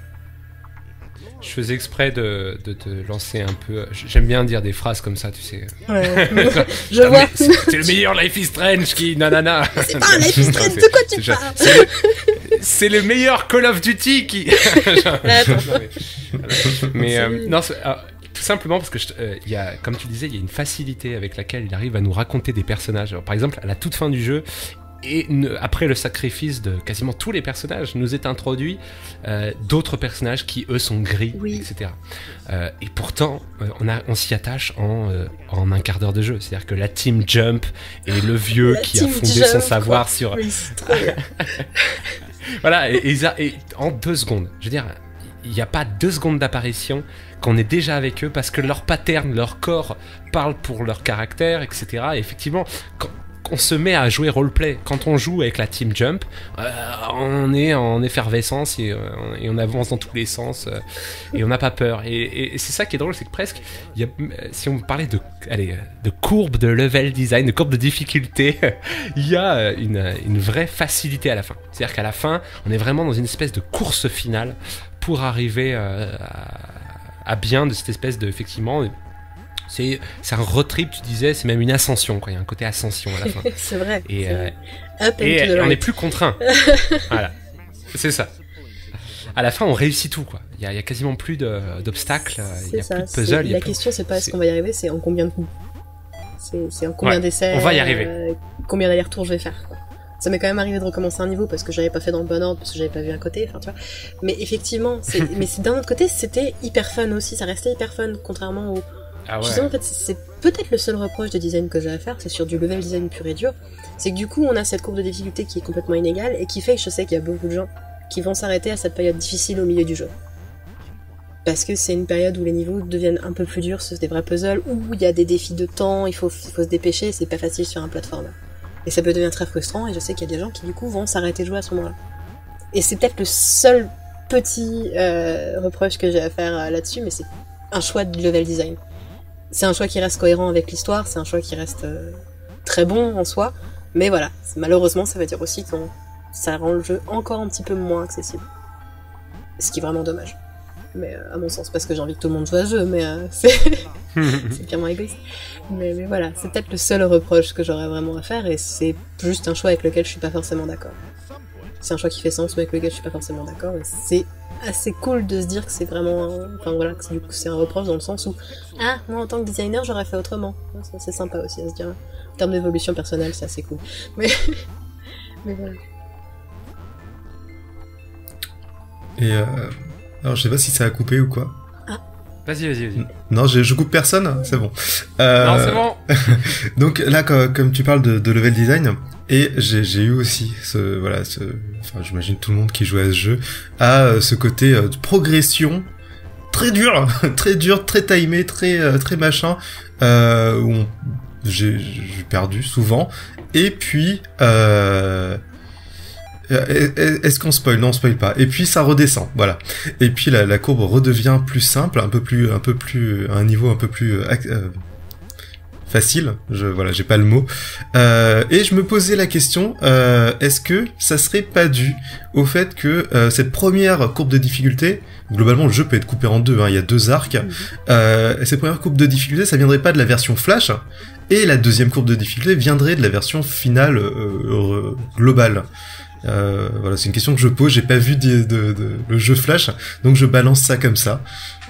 Je faisais exprès de, de te lancer un peu. J'aime bien dire des phrases comme ça, tu sais. Ouais, je vois. C'est, c'est le meilleur Life is Strange qui. Nanana. C'est pas un Life is Strange, de quoi tu parles? C'est le, c'est le meilleur Call of Duty qui. Genre, Attends. Non, mais mais euh, non, c'est, alors, tout simplement parce que, je, euh, y a, comme tu disais, il y a une facilité avec laquelle il arrive à nous raconter des personnages. Alors, par exemple, à la toute fin du jeu, et ne, après le sacrifice de quasiment tous les personnages, nous est introduit euh, d'autres personnages qui, eux, sont gris, oui. et cetera. Euh, et pourtant, euh, on, a, on s'y attache en, euh, en un quart d'heure de jeu. C'est-à-dire que la Team Jump et le vieux la qui a fondé Jump, son savoir quoi. Sur... Oui, c'est trop bien. Voilà, et, et, et en deux secondes, je veux dire... il n'y a pas deux secondes d'apparition qu'on est déjà avec eux parce que leur pattern, leur corps parle pour leur caractère, et cetera. Et effectivement, quand on se met à jouer roleplay, quand on joue avec la Team Jump, euh, on est en effervescence et, euh, et on avance dans tous les sens euh, et on n'a pas peur. Et, et, et c'est ça qui est drôle, c'est que presque, il y a, si on parlait de, allez, de courbe de level design, de courbe de difficulté, il y a une, une vraie facilité à la fin. C'est-à-dire qu'à la fin, on est vraiment dans une espèce de course finale pour arriver euh, à, à bien de cette espèce de, effectivement, c'est, c'est un road trip, tu disais, c'est même une ascension, quoi. Il y a un côté ascension à la fin. C'est vrai. Et, c'est euh, Up and et to the on right. n'est plus contraint. Voilà, c'est ça. À la fin, on réussit tout, quoi. Il y a, il y a quasiment plus de, d'obstacles, il y a ça, plus de puzzle. La question, c'est pas est-ce qu'on va y arriver, c'est en combien de coups. C'est, c'est en combien ouais, d'essais. on va y arriver. Euh, combien d'allers-retours je vais faire, quoi. Ça m'est quand même arrivé de recommencer un niveau parce que j'avais pas fait dans le bon ordre, parce que j'avais pas vu un côté, enfin tu vois. Mais effectivement, c'est, mais c'est, d'un autre côté, c'était hyper fun aussi, ça restait hyper fun, contrairement au... Ah ouais. Justement, en fait, c'est peut-être le seul reproche de design que j'ai à faire, c'est sur du level design pur et dur. C'est que du coup, on a cette courbe de difficulté qui est complètement inégale et qui fait que je sais qu'il y a beaucoup de gens qui vont s'arrêter à cette période difficile au milieu du jeu. Parce que c'est une période où les niveaux deviennent un peu plus durs, c'est des vrais puzzles, où il y a des défis de temps, il faut, il faut se dépêcher, c'est pas facile sur un plateforme. Et ça peut devenir très frustrant, et je sais qu'il y a des gens qui du coup vont s'arrêter de jouer à ce moment-là. Et c'est peut-être le seul petit euh, reproche que j'ai à faire euh, là-dessus, mais c'est un choix de level design. C'est un choix qui reste cohérent avec l'histoire, c'est un choix qui reste euh, très bon en soi, mais voilà, malheureusement ça veut dire aussi que ça rend le jeu encore un petit peu moins accessible. Ce qui est vraiment dommage. Mais euh, à mon sens, parce que j'ai envie que tout le monde joue à ce jeu, mais euh, c'est... c'est purement égoïste. Mais, mais voilà, c'est peut-être le seul reproche que j'aurais vraiment à faire, et c'est juste un choix avec lequel je suis pas forcément d'accord. C'est un choix qui fait sens, mais avec lequel je suis pas forcément d'accord, et c'est assez cool de se dire que c'est vraiment... Un... Enfin voilà, que c'est, du coup, c'est un reproche dans le sens où « Ah, moi en tant que designer, j'aurais fait autrement. » Ça, c'est sympa aussi à se dire. En termes d'évolution personnelle, c'est assez cool. Mais, mais voilà. Et euh... alors je sais pas si ça a coupé ou quoi. Vas-y, vas-y, vas-y. Non, je, je coupe personne, c'est bon. Euh... Non, c'est bon. Donc là, comme, comme tu parles de, de level design, et j'ai, j'ai eu aussi ce, voilà, ce, enfin, j'imagine tout le monde qui joue à ce jeu a ce côté euh, de progression très dur, très dur, très timé, très, euh, très machin, euh, où on, j'ai, j'ai perdu souvent. Et puis, euh, est-ce qu'on spoil? Non, on spoil pas. Et puis ça redescend, voilà. Et puis la, la courbe redevient plus simple, un peu plus, un peu plus, à un niveau un peu plus euh, facile. Je, voilà, j'ai pas le mot. Euh, et je me posais la question euh, est-ce que ça serait pas dû au fait que euh, cette première courbe de difficulté, globalement le jeu peut être coupé en deux, hein, il y a deux arcs. Mmh. Euh, cette première courbe de difficulté, ça viendrait pas de la version Flash, et la deuxième courbe de difficulté viendrait de la version finale euh, euh, globale. Euh, voilà, c'est une question que je pose, j'ai pas vu de, de, de, le jeu Flash, donc je balance ça comme ça.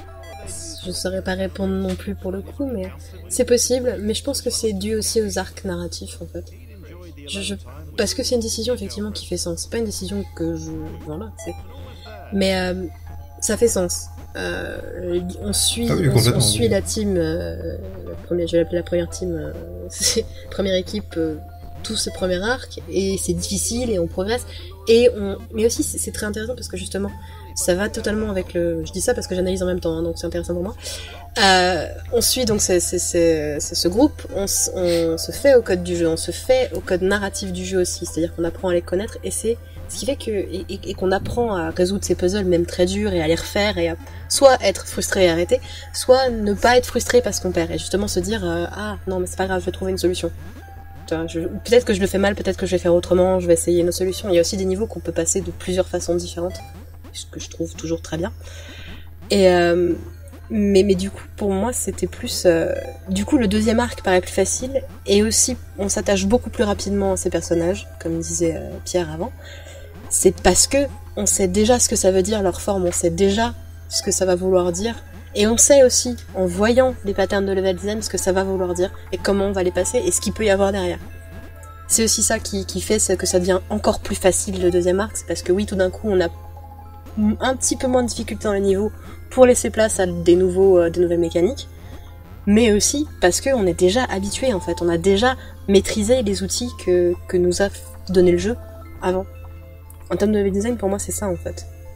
Je saurais pas répondre non plus pour le coup, mais c'est possible, mais je pense que c'est dû aussi aux arcs narratifs en fait. Je, je... Parce que c'est une décision effectivement qui fait sens, c'est pas une décision que je... Voilà, c'est... Mais euh, ça fait sens. Euh, on suit, ah oui, on, on suit la team, euh, la première, je vais l'appeler la première team, euh, c'est première équipe... Euh, tout ce premier arc, et c'est difficile, et on progresse, et on... mais aussi c'est, c'est très intéressant parce que justement, ça va totalement avec le... Je dis ça parce que j'analyse en même temps, hein, donc c'est intéressant pour moi. Euh, on suit donc c'est, c'est, c'est, c'est ce groupe, on, on se fait au code du jeu, on se fait au code narratif du jeu aussi, c'est-à-dire qu'on apprend à les connaître, et c'est ce qui fait que... Et, et, et qu'on apprend à résoudre ces puzzles, même très durs, et à les refaire, et à soit être frustré et arrêter, soit ne pas être frustré parce qu'on perd, et justement se dire euh, ah non mais c'est pas grave, je vais trouver une solution. Je, peut-être que je le fais mal, peut-être que je vais faire autrement, je vais essayer une autre solution. Il y a aussi des niveaux qu'on peut passer de plusieurs façons différentes, ce que je trouve toujours très bien. Et euh, mais, mais du coup, pour moi, c'était plus... Euh, du coup, le deuxième arc paraît plus facile, et aussi, on s'attache beaucoup plus rapidement à ces personnages, comme disait euh, Pierre avant. C'est parce que on sait déjà ce que ça veut dire, leur forme, on sait déjà ce que ça va vouloir dire. Et on sait aussi, en voyant les patterns de level design, ce que ça va vouloir dire, et comment on va les passer, et ce qu'il peut y avoir derrière. C'est aussi ça qui, qui fait que ça devient encore plus facile le deuxième arc, c'est parce que oui, tout d'un coup, on a un petit peu moins de difficulté dans les niveaux pour laisser place à des, nouveaux, euh, des nouvelles mécaniques, mais aussi parce qu'on est déjà habitué, en fait, on a déjà maîtrisé les outils que, que nous a donné le jeu avant. En termes de level design, pour moi, c'est ça, en fait.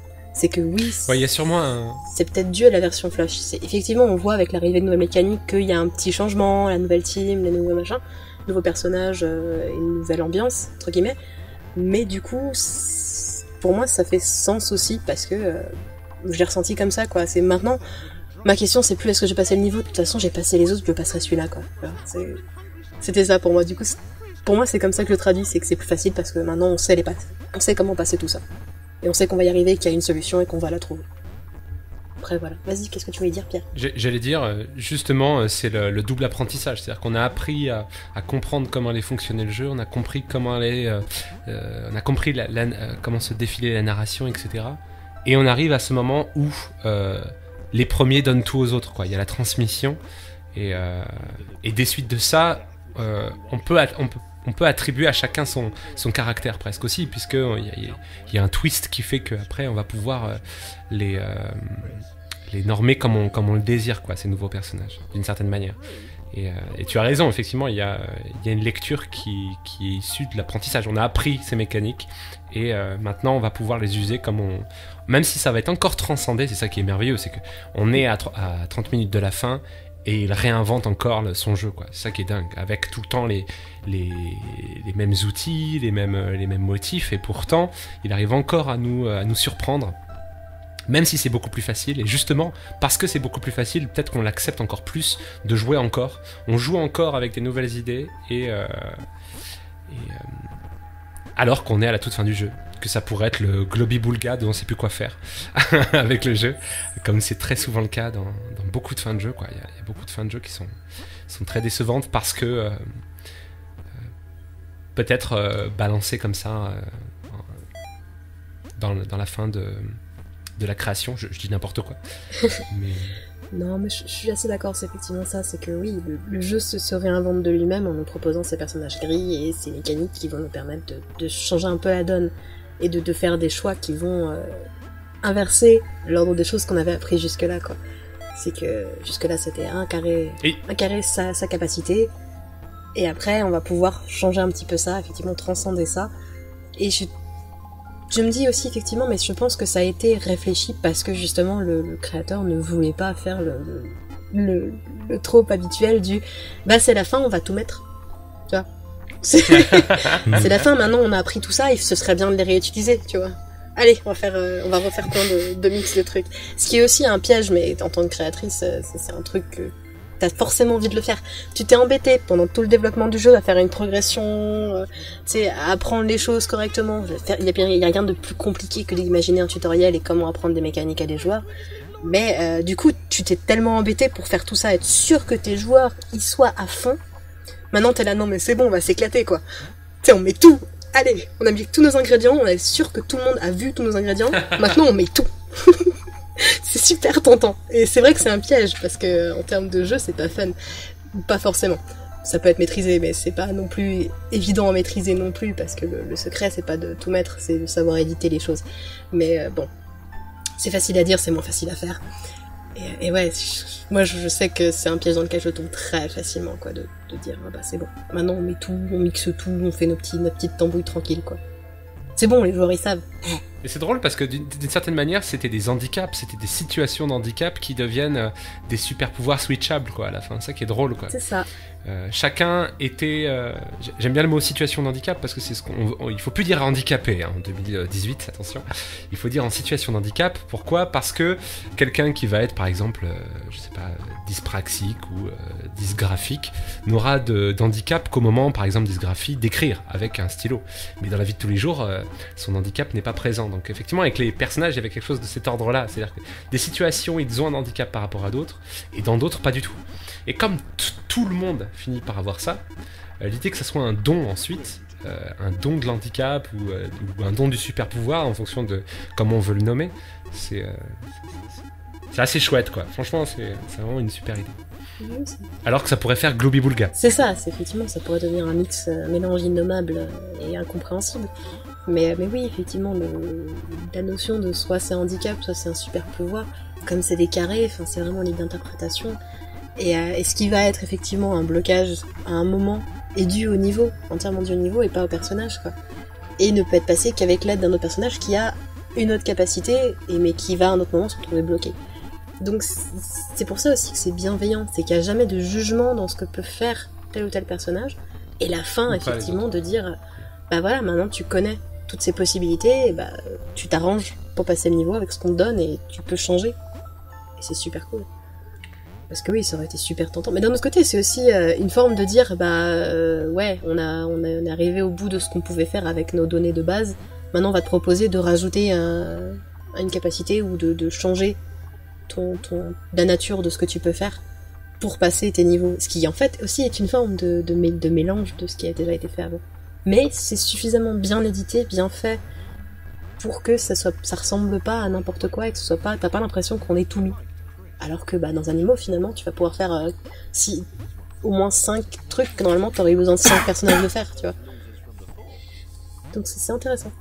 c'est que oui, ouais, il y a sûrement un... c'est peut-être dû à la version Flash. C'est, effectivement, on voit avec l'arrivée de nouvelles mécaniques qu'il y a un petit changement, la nouvelle team, les nouveaux machins, nouveaux personnages, euh, une nouvelle ambiance, entre guillemets. Mais du coup, pour moi, ça fait sens aussi parce que euh, j'ai ressenti comme ça, quoi. C'est maintenant, ma question, c'est plus est-ce que j'ai passé le niveau. De toute façon, j'ai passé les autres, je passerai celui-là, quoi. Alors, c'est... C'était ça pour moi. Du coup, pour moi, c'est comme ça que je le traduis, c'est que c'est plus facile parce que maintenant, on sait les passes. On sait comment passer tout ça. Et on sait qu'on va y arriver, qu'il y a une solution et qu'on va la trouver. Après, voilà. Vas-y, qu'est-ce que tu voulais dire, Pierre ? J'allais dire, justement, c'est le, le double apprentissage. C'est-à-dire qu'on a appris à, à comprendre comment allait fonctionner le jeu, on a compris comment allait, euh, euh, on a compris la, la, euh, comment se défiler la narration, et cetera. Et on arrive à ce moment où euh, les premiers donnent tout aux autres, quoi. Il y a la transmission. Et, euh, et des suites de ça, euh, on peut... On peut On peut attribuer à chacun son, son caractère presque aussi, puisque il y, y, y a un twist qui fait qu'après on va pouvoir euh, les, euh, les normer comme on, comme on le désire, quoi, ces nouveaux personnages, d'une certaine manière. Et, euh, et tu as raison, effectivement, il y a, y a une lecture qui, qui est issue de l'apprentissage. On a appris ces mécaniques et euh, maintenant on va pouvoir les user comme on... Même si ça va être encore transcendé, c'est ça qui est merveilleux, c'est qu'on est à, à trente minutes de la fin et il réinvente encore le, son jeu, quoi. C'est ça qui est dingue, avec tout le temps les, les, les mêmes outils, les mêmes, les mêmes motifs, et pourtant il arrive encore à nous, à nous surprendre, même si c'est beaucoup plus facile. Et justement parce que c'est beaucoup plus facile, peut-être qu'on l'accepte encore plus de jouer encore. On joue encore avec des nouvelles idées et, euh, et euh, alors qu'on est à la toute fin du jeu, que ça pourrait être le globi-boulga dont on ne sait plus quoi faire avec le jeu, comme c'est très souvent le cas dans, dans beaucoup de fins de jeu, quoi. Il y a, il y a beaucoup de fins de jeu qui sont, sont très décevantes parce que euh, peut-être euh, balancées comme ça euh, dans, dans la fin de, de la création, je, je dis n'importe quoi. Mais... Non, mais je, je suis assez d'accord, c'est effectivement ça, c'est que oui, le, le jeu se, se réinvente de lui-même en nous proposant ces personnages gris et ces mécaniques qui vont nous permettre de, de changer un peu la donne et de, de faire des choix qui vont euh, inverser l'ordre des choses qu'on avait appris jusque-là, quoi. C'est que jusque-là c'était un carré, et... un carré sa, sa capacité, et après on va pouvoir changer un petit peu ça, effectivement transcender ça, et je Je me dis aussi effectivement, mais je pense que ça a été réfléchi parce que justement le, le créateur ne voulait pas faire le, le, le, le trope habituel du bah c'est la fin, on va tout mettre. Tu vois, c'est, c'est la fin, maintenant on a appris tout ça et ce serait bien de les réutiliser, tu vois. Allez, on va faire, euh, on va refaire plein de, de mix de trucs. Ce qui est aussi un piège, mais en tant que créatrice, c'est, c'est un truc que t'as forcément envie de le faire. Tu t'es embêté pendant tout le développement du jeu à faire une progression, euh, tu sais, à apprendre les choses correctement. Il y a, y a rien de plus compliqué que d'imaginer un tutoriel et comment apprendre des mécaniques à des joueurs. Mais euh, du coup, tu t'es tellement embêté pour faire tout ça, être sûr que tes joueurs y soient à fond. Maintenant, t'es là, non mais c'est bon, on va s'éclater, quoi. Tu sais, on met tout. Allez, on a mis tous nos ingrédients, on est sûr que tout le monde a vu tous nos ingrédients. Maintenant, on met tout. C'est super tentant. Et c'est vrai que c'est un piège, parce que en termes de jeu, c'est pas fun. Pas forcément. Ça peut être maîtrisé, mais c'est pas non plus évident à maîtriser non plus, parce que le, le secret, c'est pas de tout mettre, c'est de savoir éditer les choses. Mais euh, bon, c'est facile à dire, c'est moins facile à faire. Et, et ouais, je, moi je, je sais que c'est un piège dans lequel je tombe très facilement, quoi, de, de dire, ah bah c'est bon, maintenant on met tout, on mixe tout, on fait nos petits, notre petite tambouille tranquille, quoi. C'est bon, les joueurs ils savent. Et c'est drôle parce que d'une, d'une certaine manière, c'était des handicaps, c'était des situations d'handicap qui deviennent euh, des super pouvoirs switchables, quoi, à la fin. C'est ça qui est drôle, quoi. C'est ça. Euh, chacun était... Euh, j'aime bien le mot situation d'handicap parce que c'est ce qu'on... On, il faut plus dire handicapé, hein, en deux mille dix-huit, attention. Il faut dire en situation d'handicap. Pourquoi ? Parce que quelqu'un qui va être, par exemple, euh, je sais pas, dyspraxique ou euh, dysgraphique, n'aura de, d'handicap qu'au moment, par exemple, dysgraphie, d'écrire avec un stylo. Mais dans la vie de tous les jours, euh, son handicap n'est pas présent. Donc effectivement, avec les personnages, il y avait quelque chose de cet ordre-là. C'est-à-dire que des situations, ils ont un handicap par rapport à d'autres, et dans d'autres, pas du tout. Et comme t- tout le monde finit par avoir ça, euh, l'idée que ça soit un don ensuite, euh, un don de l'handicap ou, euh, ou un don du super pouvoir en fonction de comment on veut le nommer, c'est, euh, c'est, c'est assez chouette, quoi. Franchement, c'est, c'est vraiment une super idée. Oui, c'est... Alors que ça pourrait faire Globi-Boulga. C'est ça, c'est effectivement, ça pourrait devenir un mix, un mélange innommable et incompréhensible. Mais, mais oui, effectivement, le, la notion de soit c'est un handicap, soit c'est un super pouvoir, comme c'est des carrés, enfin c'est vraiment libre d'interprétation. Et, euh, et ce qui va être effectivement un blocage à un moment est dû au niveau, entièrement dû au niveau et pas au personnage, quoi. Et ne peut être passé qu'avec l'aide d'un autre personnage qui a une autre capacité, et mais qui va à un autre moment se retrouver bloqué. Donc c'est pour ça aussi que c'est bienveillant, c'est qu'il n'y a jamais de jugement dans ce que peut faire tel ou tel personnage, et la fin, ou effectivement, de dire, bah voilà, maintenant tu connais toutes ces possibilités, et bah tu t'arranges pour passer le niveau avec ce qu'on te donne, et tu peux changer. Et c'est super cool. Parce que oui, ça aurait été super tentant. Mais d'un autre côté, c'est aussi euh, une forme de dire, bah euh, ouais, on, a, on, a, on est arrivé au bout de ce qu'on pouvait faire avec nos données de base, maintenant on va te proposer de rajouter un, une capacité ou de, de changer Ton, ton, la nature de ce que tu peux faire pour passer tes niveaux. Ce qui en fait aussi est une forme de, de, de mélange de ce qui a déjà été fait avant. Mais c'est suffisamment bien édité, bien fait pour que ça soit, ça ressemble pas à n'importe quoi et que ce soit pas, t'as pas l'impression qu'on est tout mis. Alors que bah, dans un niveau finalement tu vas pouvoir faire euh, si, au moins cinq trucs que normalement t'aurais eu besoin de cinq personnages de faire, tu vois. Donc c'est intéressant.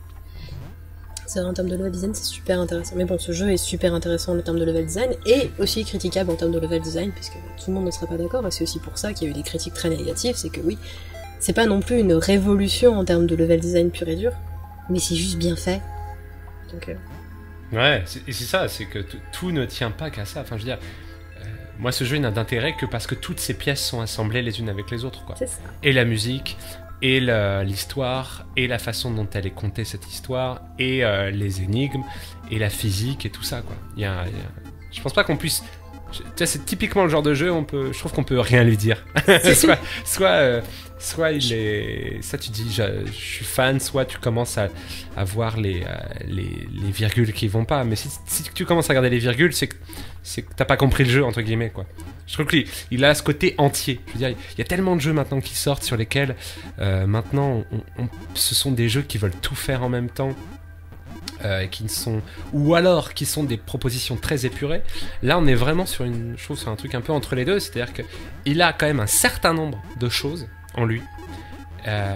En termes de level design, c'est super intéressant. Mais bon, ce jeu est super intéressant en termes de level design et aussi critiquable en termes de level design, puisque tout le monde ne serait pas d'accord, et c'est aussi pour ça qu'il y a eu des critiques très négatives, c'est que oui, c'est pas non plus une révolution en termes de level design pur et dur, mais c'est juste bien fait. Donc, euh... Ouais, et c'est ça, c'est que tout ne tient pas qu'à ça. Enfin, je veux dire, euh, moi, ce jeu n'a d'intérêt que parce que toutes ces pièces sont assemblées les unes avec les autres, quoi. C'est ça. Et la musique, et l'histoire, et la façon dont elle est contée, cette histoire, et euh, les énigmes, et la physique, et tout ça, quoi. Il y a, il y a... Je pense pas qu'on puisse... Tu vois, c'est typiquement le genre de jeu, on peut... je trouve qu'on peut rien lui dire. soit, soit, euh, soit il est... Ça, tu dis, je, je suis fan, soit tu commences à, à voir les, euh, les, les virgules qui vont pas. Mais si, si tu commences à regarder les virgules, c'est que, c'est que t'as pas compris le jeu, entre guillemets, quoi. Je trouve qu'il il a ce côté entier. Je veux dire, il y a tellement de jeux maintenant qui sortent sur lesquels, euh, maintenant, on, on, ce sont des jeux qui veulent tout faire en même temps. Euh, qui ne sont ou alors qui sont des propositions très épurées. Là, on est vraiment sur une chose, sur un truc un peu entre les deux, c'est-à-dire que il a quand même un certain nombre de choses en lui, euh,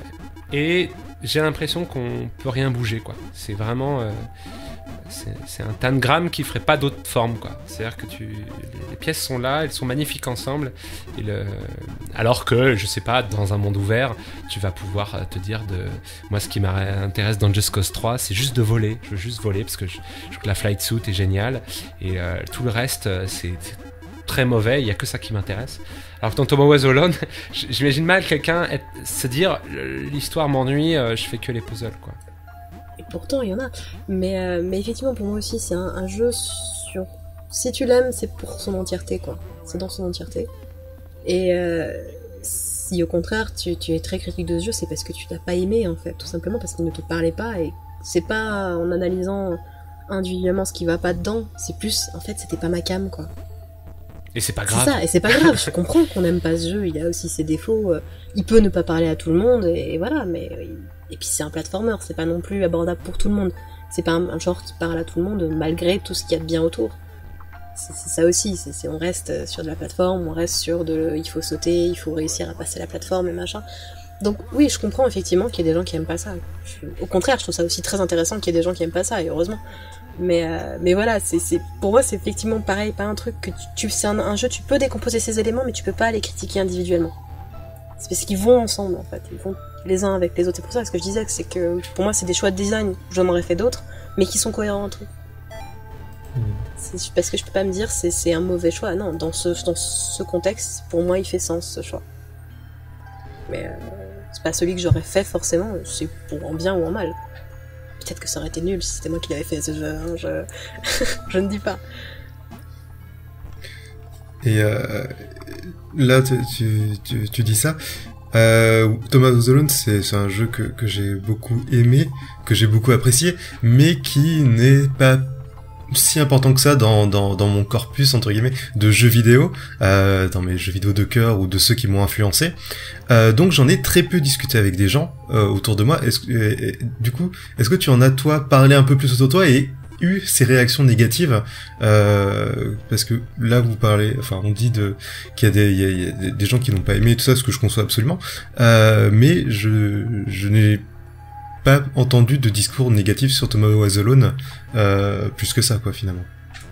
et j'ai l'impression qu'on peut rien bouger, quoi. C'est vraiment, euh, c'est, c'est un tangram qui ferait pas d'autre forme, quoi. C'est-à-dire que tu, les pièces sont là, elles sont magnifiques ensemble, et le, alors que, je sais pas, dans un monde ouvert, tu vas pouvoir te dire de, moi, ce qui m'intéresse dans Just Cause trois, c'est juste de voler. Je veux juste voler parce que je, je trouve que la flight suit est géniale, et euh, tout le reste, c'est, c'est très mauvais. Il y a que ça qui m'intéresse. Alors que dans Thomas Was Alone, j'imagine mal quelqu'un être, se dire, l'histoire m'ennuie, je fais que les puzzles, quoi. Et pourtant, il y en a. Mais, euh, mais effectivement, pour moi aussi, c'est un, un jeu sur... Si tu l'aimes, c'est pour son entièreté, quoi. C'est dans son entièreté. Et euh, si au contraire, tu, tu es très critique de ce jeu, c'est parce que tu l'as pas aimé, en fait. Tout simplement parce qu'il ne te parlait pas. Et c'est pas en analysant individuellement ce qui va pas dedans. C'est plus, en fait, c'était pas ma cam, quoi. Et c'est pas grave. C'est ça, et c'est pas grave. Je comprends qu'on aime pas ce jeu. Il a aussi ses défauts. Il peut ne pas parler à tout le monde, et voilà, mais... Et puis c'est un platformer, c'est pas non plus abordable pour tout le monde. C'est pas un, un genre qui parle à tout le monde malgré tout ce qu'il y a de bien autour. C'est, c'est ça aussi, c'est, c'est, on reste sur de la plateforme, on reste sur de... Il faut sauter, il faut réussir à passer la plateforme et machin. Donc oui, je comprends effectivement qu'il y ait des gens qui aiment pas ça. Je, au contraire, je trouve ça aussi très intéressant qu'il y ait des gens qui aiment pas ça, et heureusement. Mais, euh, mais voilà, c'est, c'est, pour moi c'est effectivement pareil, pas un truc que tu... tu c'est un, un jeu, tu peux décomposer ces éléments, mais tu peux pas les critiquer individuellement. C'est parce qu'ils vont ensemble, en fait. Ils vont les uns avec les autres. C'est pour ça que ce que je disais, c'est que pour moi, c'est des choix de design. J'en aurais fait d'autres, mais qui sont cohérents entre eux. Mmh. C'est parce que je peux pas me dire c'est c'est un mauvais choix. Non, dans ce dans ce contexte, pour moi, il fait sens ce choix. Mais euh, c'est pas celui que j'aurais fait forcément. C'est pour en bien ou en mal. Peut-être que ça aurait été nul si c'était moi qui l'avais fait ce jeu. Hein, je je ne dis pas. Et euh, là, tu, tu, tu, tu dis ça. Euh, Thomas Was Alone, c'est, c'est un jeu que, que j'ai beaucoup aimé, que j'ai beaucoup apprécié, mais qui n'est pas si important que ça dans, dans, dans mon corpus, entre guillemets, de jeux vidéo, euh, dans mes jeux vidéo de cœur ou de ceux qui m'ont influencé. Euh, donc j'en ai très peu discuté avec des gens euh, autour de moi. Est-ce que, et, et, du coup, est-ce que tu en as, toi, parlé un peu plus autour de toi et eu ces réactions négatives, euh, parce que là vous parlez, enfin on dit de qu'il y a des, il y a, il y a des gens qui n'ont pas aimé tout ça, ce que je conçois absolument, euh, mais je je n'ai pas entendu de discours négatifs sur Thomas Was Alone, euh, plus que ça quoi finalement.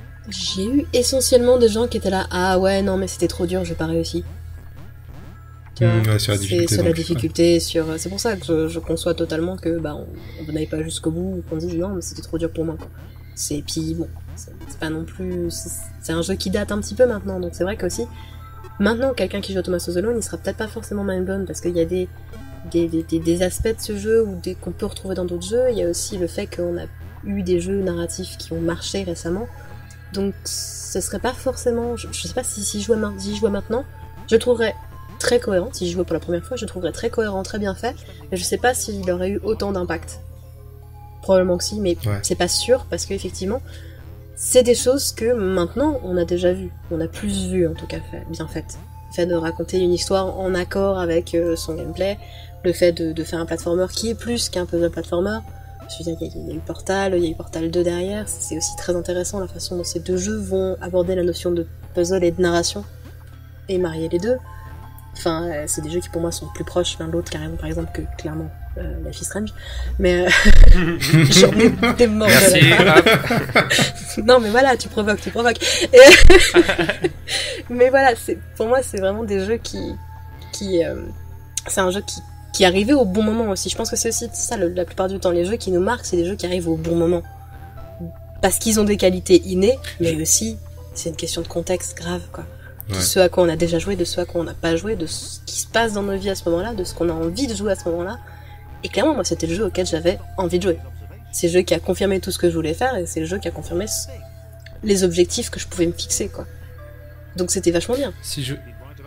J'ai eu essentiellement des gens qui étaient là, ah ouais non mais c'était trop dur, j'ai pas réussi. Tu vois, mmh, ouais, sur la difficulté. C'est sur donc, la difficulté, ouais. sur. C'est pour ça que je, je conçois totalement que bah on, on n'aille pas jusqu'au bout, ou qu'on dise non mais c'était trop dur pour moi quoi. C'est puis bon, c'est, c'est pas non plus. C'est, c'est un jeu qui date un petit peu maintenant, donc c'est vrai qu'aussi maintenant quelqu'un qui joue à Thomas of the Lone, il sera peut-être pas forcément mind blown parce qu'il y a des des, des des des aspects de ce jeu ou des qu'on peut retrouver dans d'autres jeux. Il y a aussi le fait qu'on a eu des jeux narratifs qui ont marché récemment, donc ce serait pas forcément. Je, je sais pas si si je jouais, si je jouais maintenant, je trouverais très cohérent. Si je jouais pour la première fois, je trouverais très cohérent, très bien fait. Mais je sais pas s'il aurait eu autant d'impact. Probablement que si, mais ouais. C'est pas sûr parce qu'effectivement, c'est des choses que maintenant on a déjà vues. On a plus vu en tout cas, fait, bien faites. Le fait de raconter une histoire en accord avec euh, son gameplay, le fait de, de faire un platformer qui est plus qu'un puzzle platformer. Je veux dire, il y, y a eu Portal, il y a eu Portal deux derrière. C'est aussi très intéressant la façon dont ces deux jeux vont aborder la notion de puzzle et de narration et marier les deux. Enfin, euh, c'est des jeux qui pour moi sont plus proches l'un de l'autre carrément, par exemple, que clairement euh, Life is Strange. Mais euh, j'en ai des morts de la Non, mais voilà, tu provoques, tu provoques. Et... mais voilà, c'est pour moi, c'est vraiment des jeux qui, qui, euh, c'est un jeu qui, qui est arrivé au bon moment aussi. Je pense que c'est aussi ça le, la plupart du temps. Les jeux qui nous marquent, c'est des jeux qui arrivent au bon moment, parce qu'ils ont des qualités innées, mais aussi c'est une question de contexte grave, quoi. De ouais. ce à quoi on a déjà joué, de ce à quoi on n'a pas joué, de ce qui se passe dans nos vies à ce moment-là, de ce qu'on a envie de jouer à ce moment-là. Et clairement, moi, c'était le jeu auquel j'avais envie de jouer. C'est le jeu qui a confirmé tout ce que je voulais faire, et c'est le jeu qui a confirmé les objectifs que je pouvais me fixer, quoi. Donc c'était vachement bien. Si je,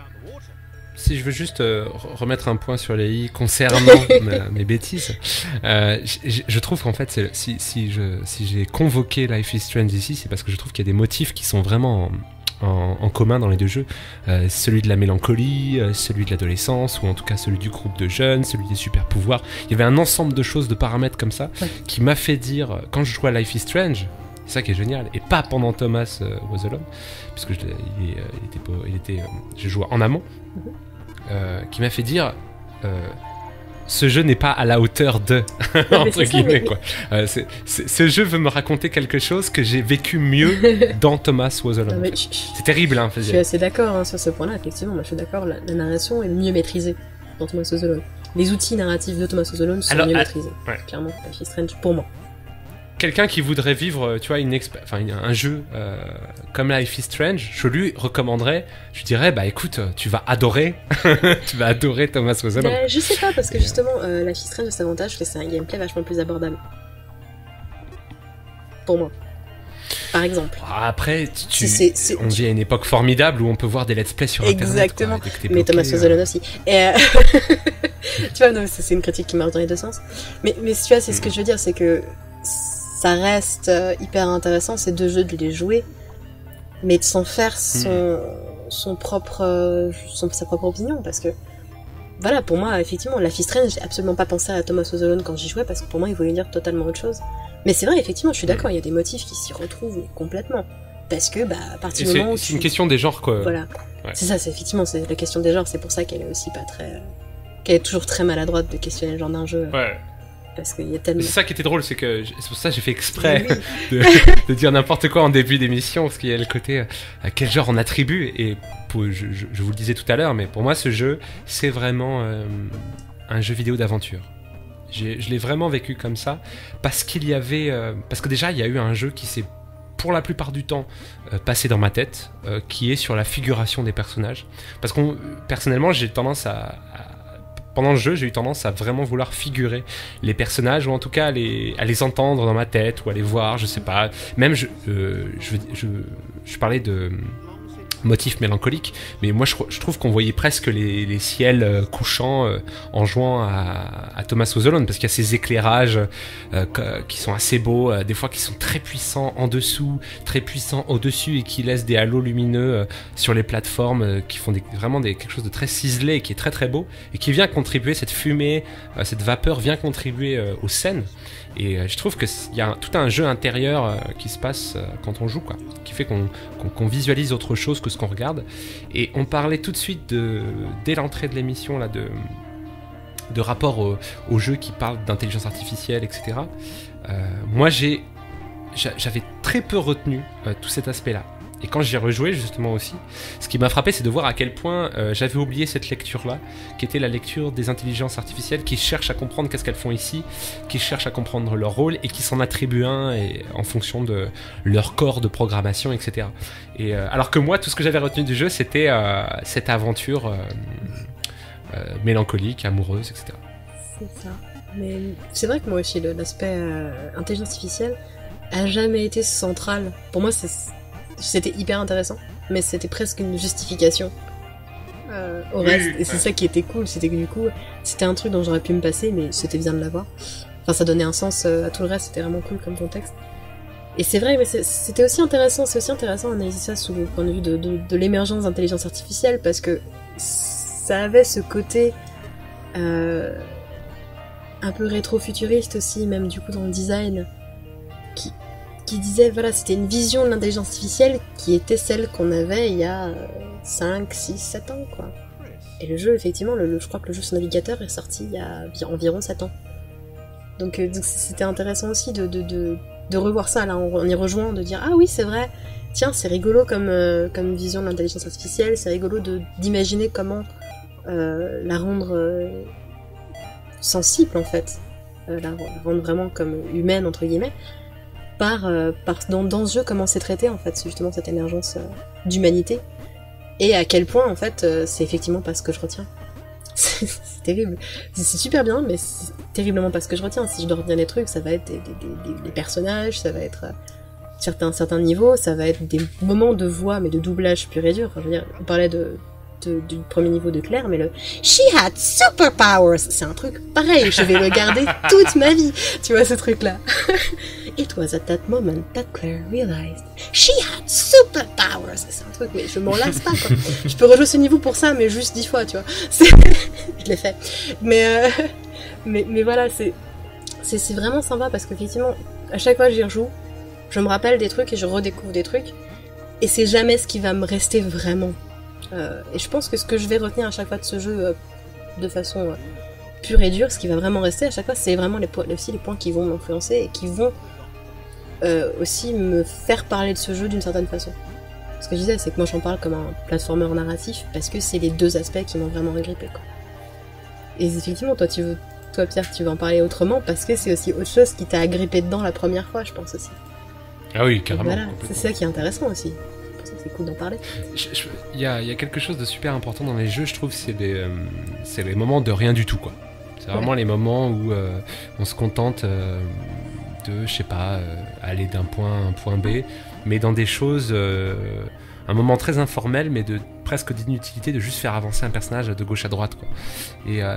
si je veux juste euh, remettre un point sur les i concernant ma, mes bêtises, euh, je, je trouve qu'en fait, c'est, si, si, je, si j'ai convoqué Life is Strange ici, c'est parce que je trouve qu'il y a des motifs qui sont vraiment... En, en commun dans les deux jeux, euh, celui de la mélancolie, euh, celui de l'adolescence, ou en tout cas celui du groupe de jeunes, celui des super pouvoirs. Il y avait un ensemble de choses, de paramètres comme ça, ouais. qui m'a fait dire, quand je jouais à Life is Strange, c'est ça qui est génial, et pas pendant Thomas euh, Was Alone, puisque je, il, il était, pas, il était euh, je jouais en amont, mm-hmm. euh, qui m'a fait dire euh, ce jeu n'est pas à la hauteur de entre guillemets ça, mais... quoi. Euh, c'est, c'est, ce jeu veut me raconter quelque chose que j'ai vécu mieux dans Thomas Was Alone. Non, en fait. je, c'est terrible, hein. Je suis assez d'accord hein, sur ce point-là. Effectivement, moi, je suis d'accord. La, la narration est mieux maîtrisée dans Thomas Was Alone. Les outils narratifs de Thomas Was Alone sont Alors, mieux à... maîtrisés. Ouais. Clairement, Life is Strange pour moi. Quelqu'un qui voudrait vivre, tu vois, une exp... enfin, un jeu euh, comme Life is Strange, je lui recommanderais, je dirais, bah écoute, tu vas adorer, tu vas adorer Thomas Was Alone. Euh, je sais pas, parce que justement, euh, Life is Strange, cet avantage, c'est que c'est un gameplay vachement plus abordable. Pour moi. Par exemple. Après, tu, c'est, c'est, on vit à une époque formidable où on peut voir des let's play sur Internet. Exactement, quoi, mais Thomas Was Alone aussi. Et euh... tu vois, non, c'est une critique qui marche dans les deux sens. Mais, mais tu vois, c'est mm. ce que je veux dire, c'est que ça reste euh, hyper intéressant ces deux jeux de les jouer, mais de s'en faire son, mmh. son propre, euh, son, sa propre opinion, parce que voilà, pour moi, effectivement, Life is Strange, j'ai absolument pas pensé à Thomas Was Alone quand j'y jouais, parce que pour moi, il voulait dire totalement autre chose. Mais c'est vrai, effectivement, je suis d'accord, il y a des motifs qui s'y retrouvent complètement, parce que bah à partir du moment où c'est tu... une question des genres, quoi. Voilà, ouais. c'est ça, c'est effectivement c'est la question des genres, c'est pour ça qu'elle est aussi pas très, qu'elle est toujours très maladroite de questionner le genre d'un jeu. Ouais. Parce qu'il y a tellement... C'est ça qui était drôle, c'est que c'est pour ça que j'ai fait exprès oui. de, de dire n'importe quoi en début d'émission, parce qu'il y a le côté euh, à quel genre on attribue, et pour, je, je, je vous le disais tout à l'heure, mais pour moi ce jeu c'est vraiment euh, un jeu vidéo d'aventure. J'ai, je l'ai vraiment vécu comme ça, parce qu'il y avait, euh, parce que déjà il y a eu un jeu qui s'est pour la plupart du temps euh, passé dans ma tête, euh, qui est sur la figuration des personnages, parce que personnellement j'ai tendance à, à pendant le jeu, j'ai eu tendance à vraiment vouloir figurer les personnages, ou en tout cas à les, à les entendre dans ma tête, ou à les voir, je sais pas. Même, je, euh, je, je, je parlais de motifs mélancoliques, mais moi je, je trouve qu'on voyait presque les, les ciels euh, couchants euh, en jouant à, à Thomas Was Alone, parce qu'il y a ces éclairages euh, qui sont assez beaux, euh, des fois qui sont très puissants en dessous, très puissants au-dessus, et qui laissent des halos lumineux euh, sur les plateformes, euh, qui font des, vraiment des, quelque chose de très ciselé, et qui est très très beau, et qui vient contribuer, cette fumée, euh, cette vapeur vient contribuer euh, aux scènes. Et euh, je trouve qu'il y a un, tout un jeu intérieur euh, qui se passe euh, quand on joue, quoi, qui fait qu'on, qu'on, qu'on visualise autre chose que ce qu'on regarde. Et on parlait tout de suite, de, dès l'entrée de l'émission, là, de, de rapport au, au jeu qui parle d'intelligence artificielle, et cetera. Euh, moi, j'ai, j'avais très peu retenu euh, tout cet aspect-là. Et quand j'y ai rejoué justement aussi, ce qui m'a frappé, c'est de voir à quel point euh, j'avais oublié cette lecture-là, qui était la lecture des intelligences artificielles qui cherchent à comprendre qu'est-ce qu'elles font ici, qui cherchent à comprendre leur rôle et qui s'en attribuent un et, en fonction de leur corps de programmation, et cetera. Et, euh, alors que moi, tout ce que j'avais retenu du jeu, c'était euh, cette aventure euh, euh, mélancolique, amoureuse, et cetera. C'est ça. Mais c'est vrai que moi aussi, l'aspect euh, intelligence artificielle a jamais été central. Pour moi, c'est... c'était hyper intéressant, mais c'était presque une justification euh, au reste, et c'est ça qui était cool, c'était que du coup, c'était un truc dont j'aurais pu me passer, mais c'était bien de l'avoir. Enfin, ça donnait un sens à tout le reste, c'était vraiment cool comme contexte. Et c'est vrai, mais c'était aussi intéressant, c'est aussi intéressant d'analyser ça sous le point de vue de, de, de l'émergence d'intelligence artificielle, parce que ça avait ce côté euh, un peu rétro-futuriste aussi, même du coup dans le design, qui qui disait, voilà, c'était une vision de l'intelligence artificielle qui était celle qu'on avait il y a cinq, six, sept ans, quoi. Et le jeu, effectivement, le, le, je crois que le jeu sur navigateur est sorti il y a environ sept ans. Donc, euh, donc c'était intéressant aussi de, de, de, de revoir ça, là, en, en y rejoignant, de dire, ah oui, c'est vrai, tiens, c'est rigolo comme, euh, comme vision de l'intelligence artificielle, c'est rigolo de, d'imaginer comment euh, la rendre euh, sensible, en fait, euh, la, la rendre vraiment comme humaine, entre guillemets, par, euh, par dans, dans ce jeu comment c'est traité en fait, c'est justement cette émergence euh, d'humanité, et à quel point en fait euh, c'est effectivement pas ce que je retiens. C'est terrible, c'est super bien, mais c'est terriblement pas ce que je retiens. Si je dois retenir des trucs, ça va être des, des, des, des personnages, ça va être euh, certains, certains niveaux, ça va être des moments de voix, mais de doublage pur et dur. Enfin, je veux dire, on parlait de, de, du premier niveau de Claire, mais le « She had superpowers », c'est un truc pareil, je vais le garder toute ma vie, tu vois ce truc-là. It was at that moment that Claire realized she had superpowers. C'est un truc, mais je m'en lasse pas, quoi. Je peux rejouer ce niveau pour ça, mais juste dix fois, tu vois. Je l'ai fait. Mais, euh... mais, mais voilà, c'est, c'est, c'est vraiment sympa parce qu'effectivement, à chaque fois que j'y rejoue, je me rappelle des trucs et je redécouvre des trucs. Et c'est jamais ce qui va me rester vraiment. Euh, et je pense que ce que je vais retenir à chaque fois de ce jeu, euh, de façon euh, pure et dure, ce qui va vraiment rester à chaque fois, c'est vraiment les po- aussi les points qui vont m'influencer et qui vont Euh, aussi me faire parler de ce jeu d'une certaine façon. Ce que je disais, c'est que moi j'en parle comme un platformer narratif parce que c'est les deux aspects qui m'ont vraiment agrippé, quoi. Et effectivement, toi, tu veux, toi Pierre, tu veux en parler autrement parce que c'est aussi autre chose qui t'a agrippé dedans la première fois, je pense aussi. Ah oui, carrément. Voilà, c'est ça qui est intéressant aussi. C'est pour ça que c'est cool d'en parler. Il y a, y a quelque chose de super important dans les jeux, je trouve, c'est les, euh, c'est les moments de rien du tout, quoi. C'est vraiment ouais. les moments où euh, on se contente euh, de, je sais pas, euh, aller d'un point à un point B, mais dans des choses, euh, un moment très informel, mais de presque d'inutilité, de juste faire avancer un personnage de gauche à droite, quoi. Et euh,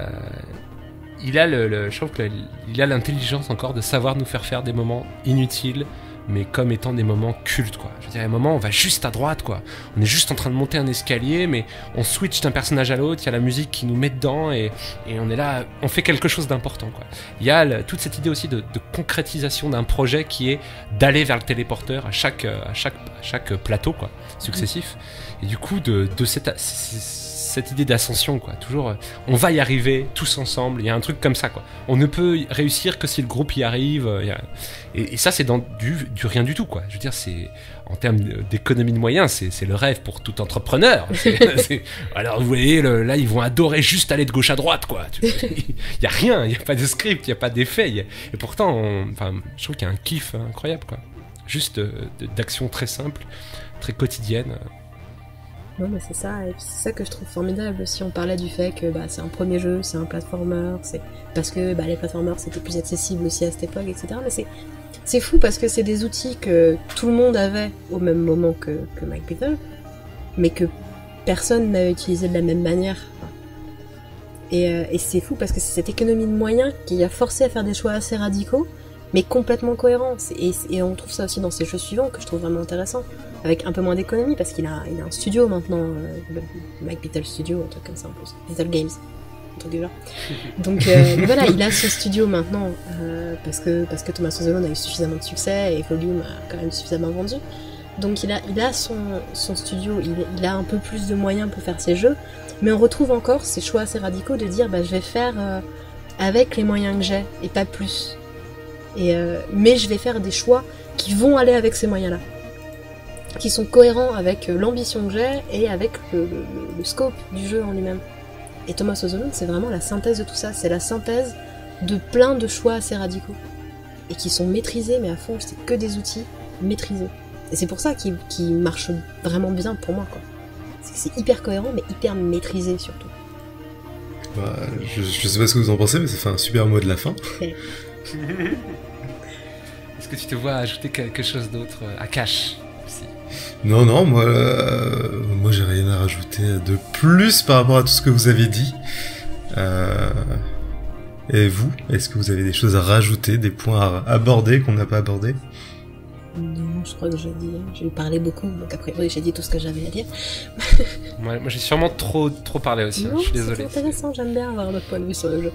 il a le, le, je trouve qu'il a l'intelligence encore de savoir nous faire faire des moments inutiles, mais comme étant des moments cultes, quoi. Je veux dire, des moments où on va juste à droite, quoi. On est juste en train de monter un escalier, mais on switch d'un personnage à l'autre, il y a la musique qui nous met dedans, et, et on est là, on fait quelque chose d'important, quoi. Il y a le, toute cette idée aussi de, de concrétisation d'un projet qui est d'aller vers le téléporteur à chaque, à chaque, à chaque plateau, quoi, successif. Et du coup, de, de cette... C'est, c'est, cette idée d'ascension, quoi. Toujours, euh, on va y arriver tous ensemble. Il y a un truc comme ça, quoi. On ne peut réussir que si le groupe y arrive. Euh, y a... et, et ça, c'est dans du, du rien du tout, quoi. Je veux dire, c'est en termes d'économie de moyens, c'est, c'est le rêve pour tout entrepreneur. C'est, c'est... Alors, vous voyez, le, là, ils vont adorer juste aller de gauche à droite, quoi. Il y a rien, il y a pas de script, il y a pas d'effet. Y a... Et pourtant, on... enfin, je trouve qu'il y a un kiff incroyable, quoi. Juste euh, d'action très simple, très quotidienne. Non, mais c'est ça, et puis c'est ça que je trouve formidable. Si on parlait du fait que bah, c'est un premier jeu, c'est un platformer, c'est parce que bah, les platformers c'était plus accessible aussi à cette époque, et cetera. Mais c'est, c'est fou parce que c'est des outils que tout le monde avait au même moment que, que Mike Biddle, mais que personne n'avait utilisé de la même manière. Et, euh, et c'est fou parce que c'est cette économie de moyens qui a forcé à faire des choix assez radicaux, mais complètement cohérents. Et, et on trouve ça aussi dans ses jeux suivants que je trouve vraiment intéressant. Avec un peu moins d'économie, parce qu'il a, il a un studio maintenant, euh, le Mike Biddle Studio, un truc comme ça en plus, Biddle Games, un truc du genre. Donc euh, voilà, il a ce studio maintenant, euh, parce que parce que Thomas Sutherland a eu suffisamment de succès, et Volume a quand même suffisamment vendu. Donc il a, il a son, son studio, il, il a un peu plus de moyens pour faire ses jeux, mais on retrouve encore ces choix assez radicaux de dire, bah je vais faire euh, avec les moyens que j'ai, et pas plus. Et, euh, mais je vais faire des choix qui vont aller avec ces moyens-là. qui sont cohérents avec l'ambition que j'ai et avec le, le, le scope du jeu en lui-même. Et Thomas of the Moon, c'est vraiment la synthèse de tout ça, c'est la synthèse de plein de choix assez radicaux. Et qui sont maîtrisés, mais à fond, c'est que des outils maîtrisés. Et c'est pour ça qu'ils qu'ils marchent vraiment bien pour moi, quoi. C'est que c'est hyper cohérent, mais hyper maîtrisé, surtout. Bah, je, je sais pas ce que vous en pensez, mais ça fait un super mot de la fin. Est-ce que tu te vois ajouter quelque chose d'autre à Cash aussi? Non, non, moi, euh, moi j'ai rien à rajouter de plus par rapport à tout ce que vous avez dit. Euh, et vous, est-ce que vous avez des choses à rajouter, des points à aborder qu'on n'a pas abordés? Non, je crois que j'ai dit, j'ai parlé beaucoup, donc après oui, j'ai dit tout ce que j'avais à dire. Ouais, moi j'ai sûrement trop, trop parlé aussi, Non, hein, je suis désolé. C'est intéressant, j'aime bien avoir notre point de vue sur le jeu.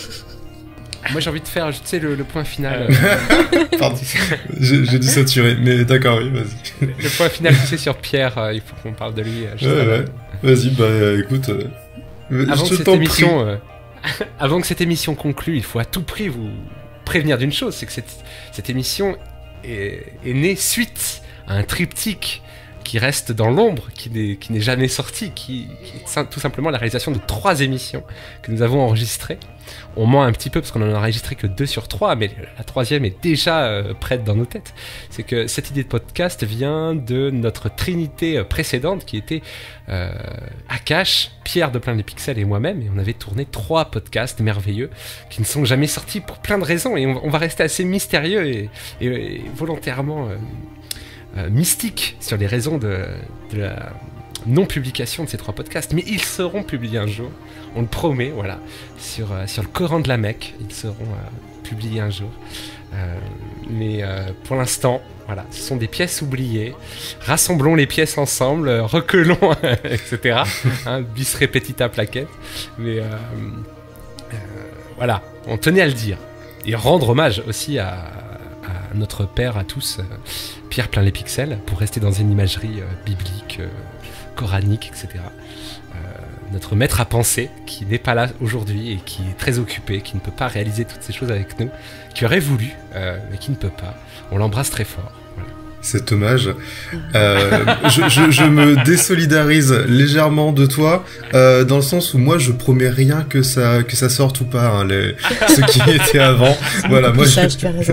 Moi j'ai envie de faire, tu sais, le, le point final. Euh... Pardon, j'ai, j'ai dû saturer, mais d'accord, oui, vas-y. Le point final, tu sais, sur Pierre, euh, il faut qu'on parle de lui. Euh, ouais, ouais. Vas-y, bah euh, écoute, euh, avant, je que cette t'en émission, euh, avant que cette émission conclue, il faut à tout prix vous prévenir d'une chose, c'est que cette, cette émission est, est née suite à un triptyque qui reste dans l'ombre, qui n'est, qui n'est jamais sorti, qui, qui est tout simplement la réalisation de trois émissions que nous avons enregistrées. On ment un petit peu parce qu'on en a enregistré que deux sur trois, mais la troisième est déjà euh, prête dans nos têtes. C'est que cette idée de podcast vient de notre trinité précédente qui était euh, Akash, Pierre de Plein les Pixels et moi-même, et on avait tourné trois podcasts merveilleux qui ne sont jamais sortis pour plein de raisons, et on, on va rester assez mystérieux et, et, et volontairement euh, euh, mystique sur les raisons de, de la non-publication de ces trois podcasts, mais ils seront publiés un jour, on le promet, voilà, sur, euh, sur le Coran de la Mecque, ils seront euh, publiés un jour. Euh, mais euh, pour l'instant, voilà, ce sont des pièces oubliées. Rassemblons les pièces ensemble, euh, reculons, et cetera. Hein, bis repetita plaquette. Mais euh, euh, voilà, on tenait à le dire. Et rendre hommage aussi à, à notre père, à tous, euh, Pierre Plein les Pixels, pour rester dans une imagerie euh, biblique, euh, coranique, et cetera. Euh, notre maître à penser, qui n'est pas là aujourd'hui et qui est très occupé, qui ne peut pas réaliser toutes ces choses avec nous, qui aurait voulu, euh, mais qui ne peut pas. On l'embrasse très fort. Voilà. Cet hommage. Euh, je, je, je me désolidarise légèrement de toi, euh, dans le sens où moi je promets rien que ça que ça sorte ou pas, hein, les, ce qui était avant. Voilà, moi. Je... tu as raison.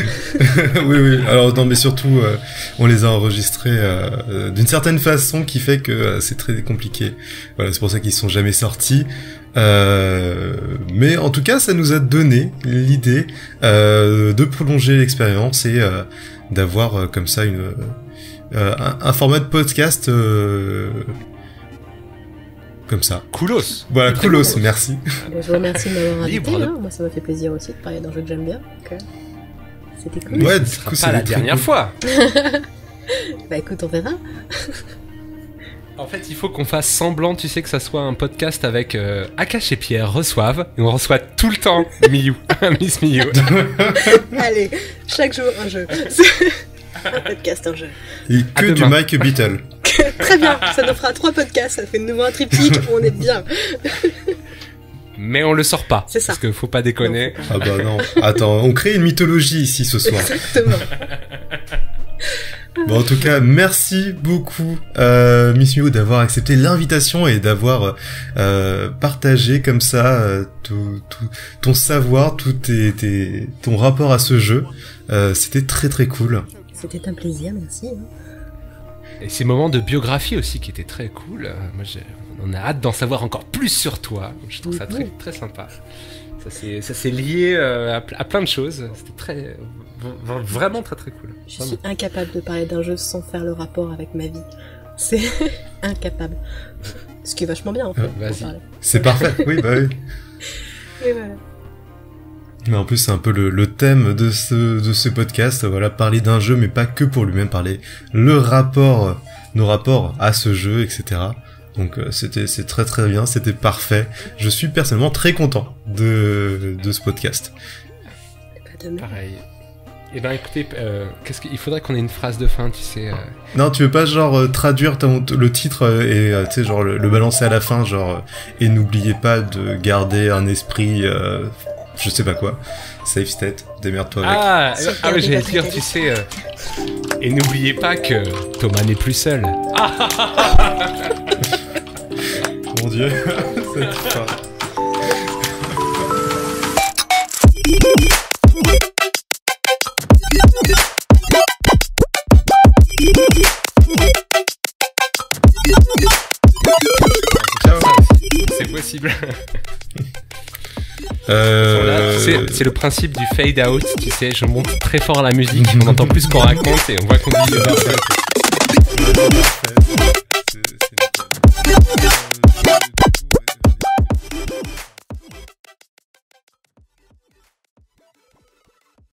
oui, oui. Alors non, mais surtout, euh, on les a enregistrés euh, d'une certaine façon qui fait que euh, c'est très compliqué. Voilà, c'est pour ça qu'ils sont jamais sortis. Euh, mais en tout cas, ça nous a donné l'idée euh, de prolonger l'expérience et euh, d'avoir euh, comme ça une euh, un, un format de podcast euh, comme ça. Coolos. Voilà, coolos, merci. Bon, je vous remercie de m'avoir invité. Libre, hein. Moi, ça m'a fait plaisir aussi de parler d'un jeu que j'aime bien. Donc, euh, c'était cool. Ouais, Ce du sera coup, pas la très dernière cool. fois. Bah écoute, on verra. En fait, il faut qu'on fasse semblant, tu sais, que ça soit un podcast avec euh, Akash et Pierre reçoivent, et on reçoit tout le temps Miyu, Miss Miyu. Allez, chaque jour un jeu. Un podcast, un jeu. Et À que du demain. Mike Beatle. Très bien, ça nous fera trois podcasts, ça fait de nouveau un triptyque, on est bien. Mais on le sort pas, C'est ça. parce qu'il faut pas déconner. Ah bah non. Attends, on crée une mythologie ici ce soir. Exactement. Bon, en tout cas, merci beaucoup, euh, Miss Miu, d'avoir accepté l'invitation et d'avoir euh, partagé comme ça euh, tout, tout, ton savoir, tout tes, tes, ton rapport à ce jeu. Euh, c'était très très cool. C'était un plaisir, merci. hein. Et ces moments de biographie aussi qui étaient très cool. Euh, moi, j'ai, on a hâte d'en savoir encore plus sur toi. Je trouve ça très, très sympa. Ça s'est, ça s'est lié euh, à, à plein de choses. C'était très, v- vraiment très très cool. Je Vraiment. suis incapable de parler d'un jeu sans faire le rapport avec ma vie. C'est incapable. Ce qui est vachement bien en fait. Euh, pour vas-y. parler. C'est parfait, oui, bah oui. Et voilà. Mais en plus, c'est un peu le, le thème de ce, de ce podcast. Voilà, parler d'un jeu, mais pas que pour lui-même, parler le rapport, nos rapports à ce jeu, et cetera. Donc euh, c'était c'est très très bien, c'était parfait. Je suis personnellement très content de de ce podcast. Pas de mal. Pareil. Et ben écoutez, euh, qu'est-ce qu'il faudrait qu'on ait une phrase de fin, tu sais. Euh... Non, tu veux pas genre euh, traduire ton, le titre euh, et euh, tu sais genre le, le balancer à la fin, genre euh, et n'oubliez pas de garder un esprit, euh, je sais pas quoi, safe state, démerde-toi avec. Ah, Sauf ah ouais, garder j'allais votre dire, tu qualité. sais. Euh... Et n'oubliez pas que Thomas n'est plus seul. Mon Dieu, cette fin. C'est possible. Euh... C'est le principe du fade out, tu sais, je monte très fort à la musique, on entend plus qu'on raconte et on voit qu'on dit.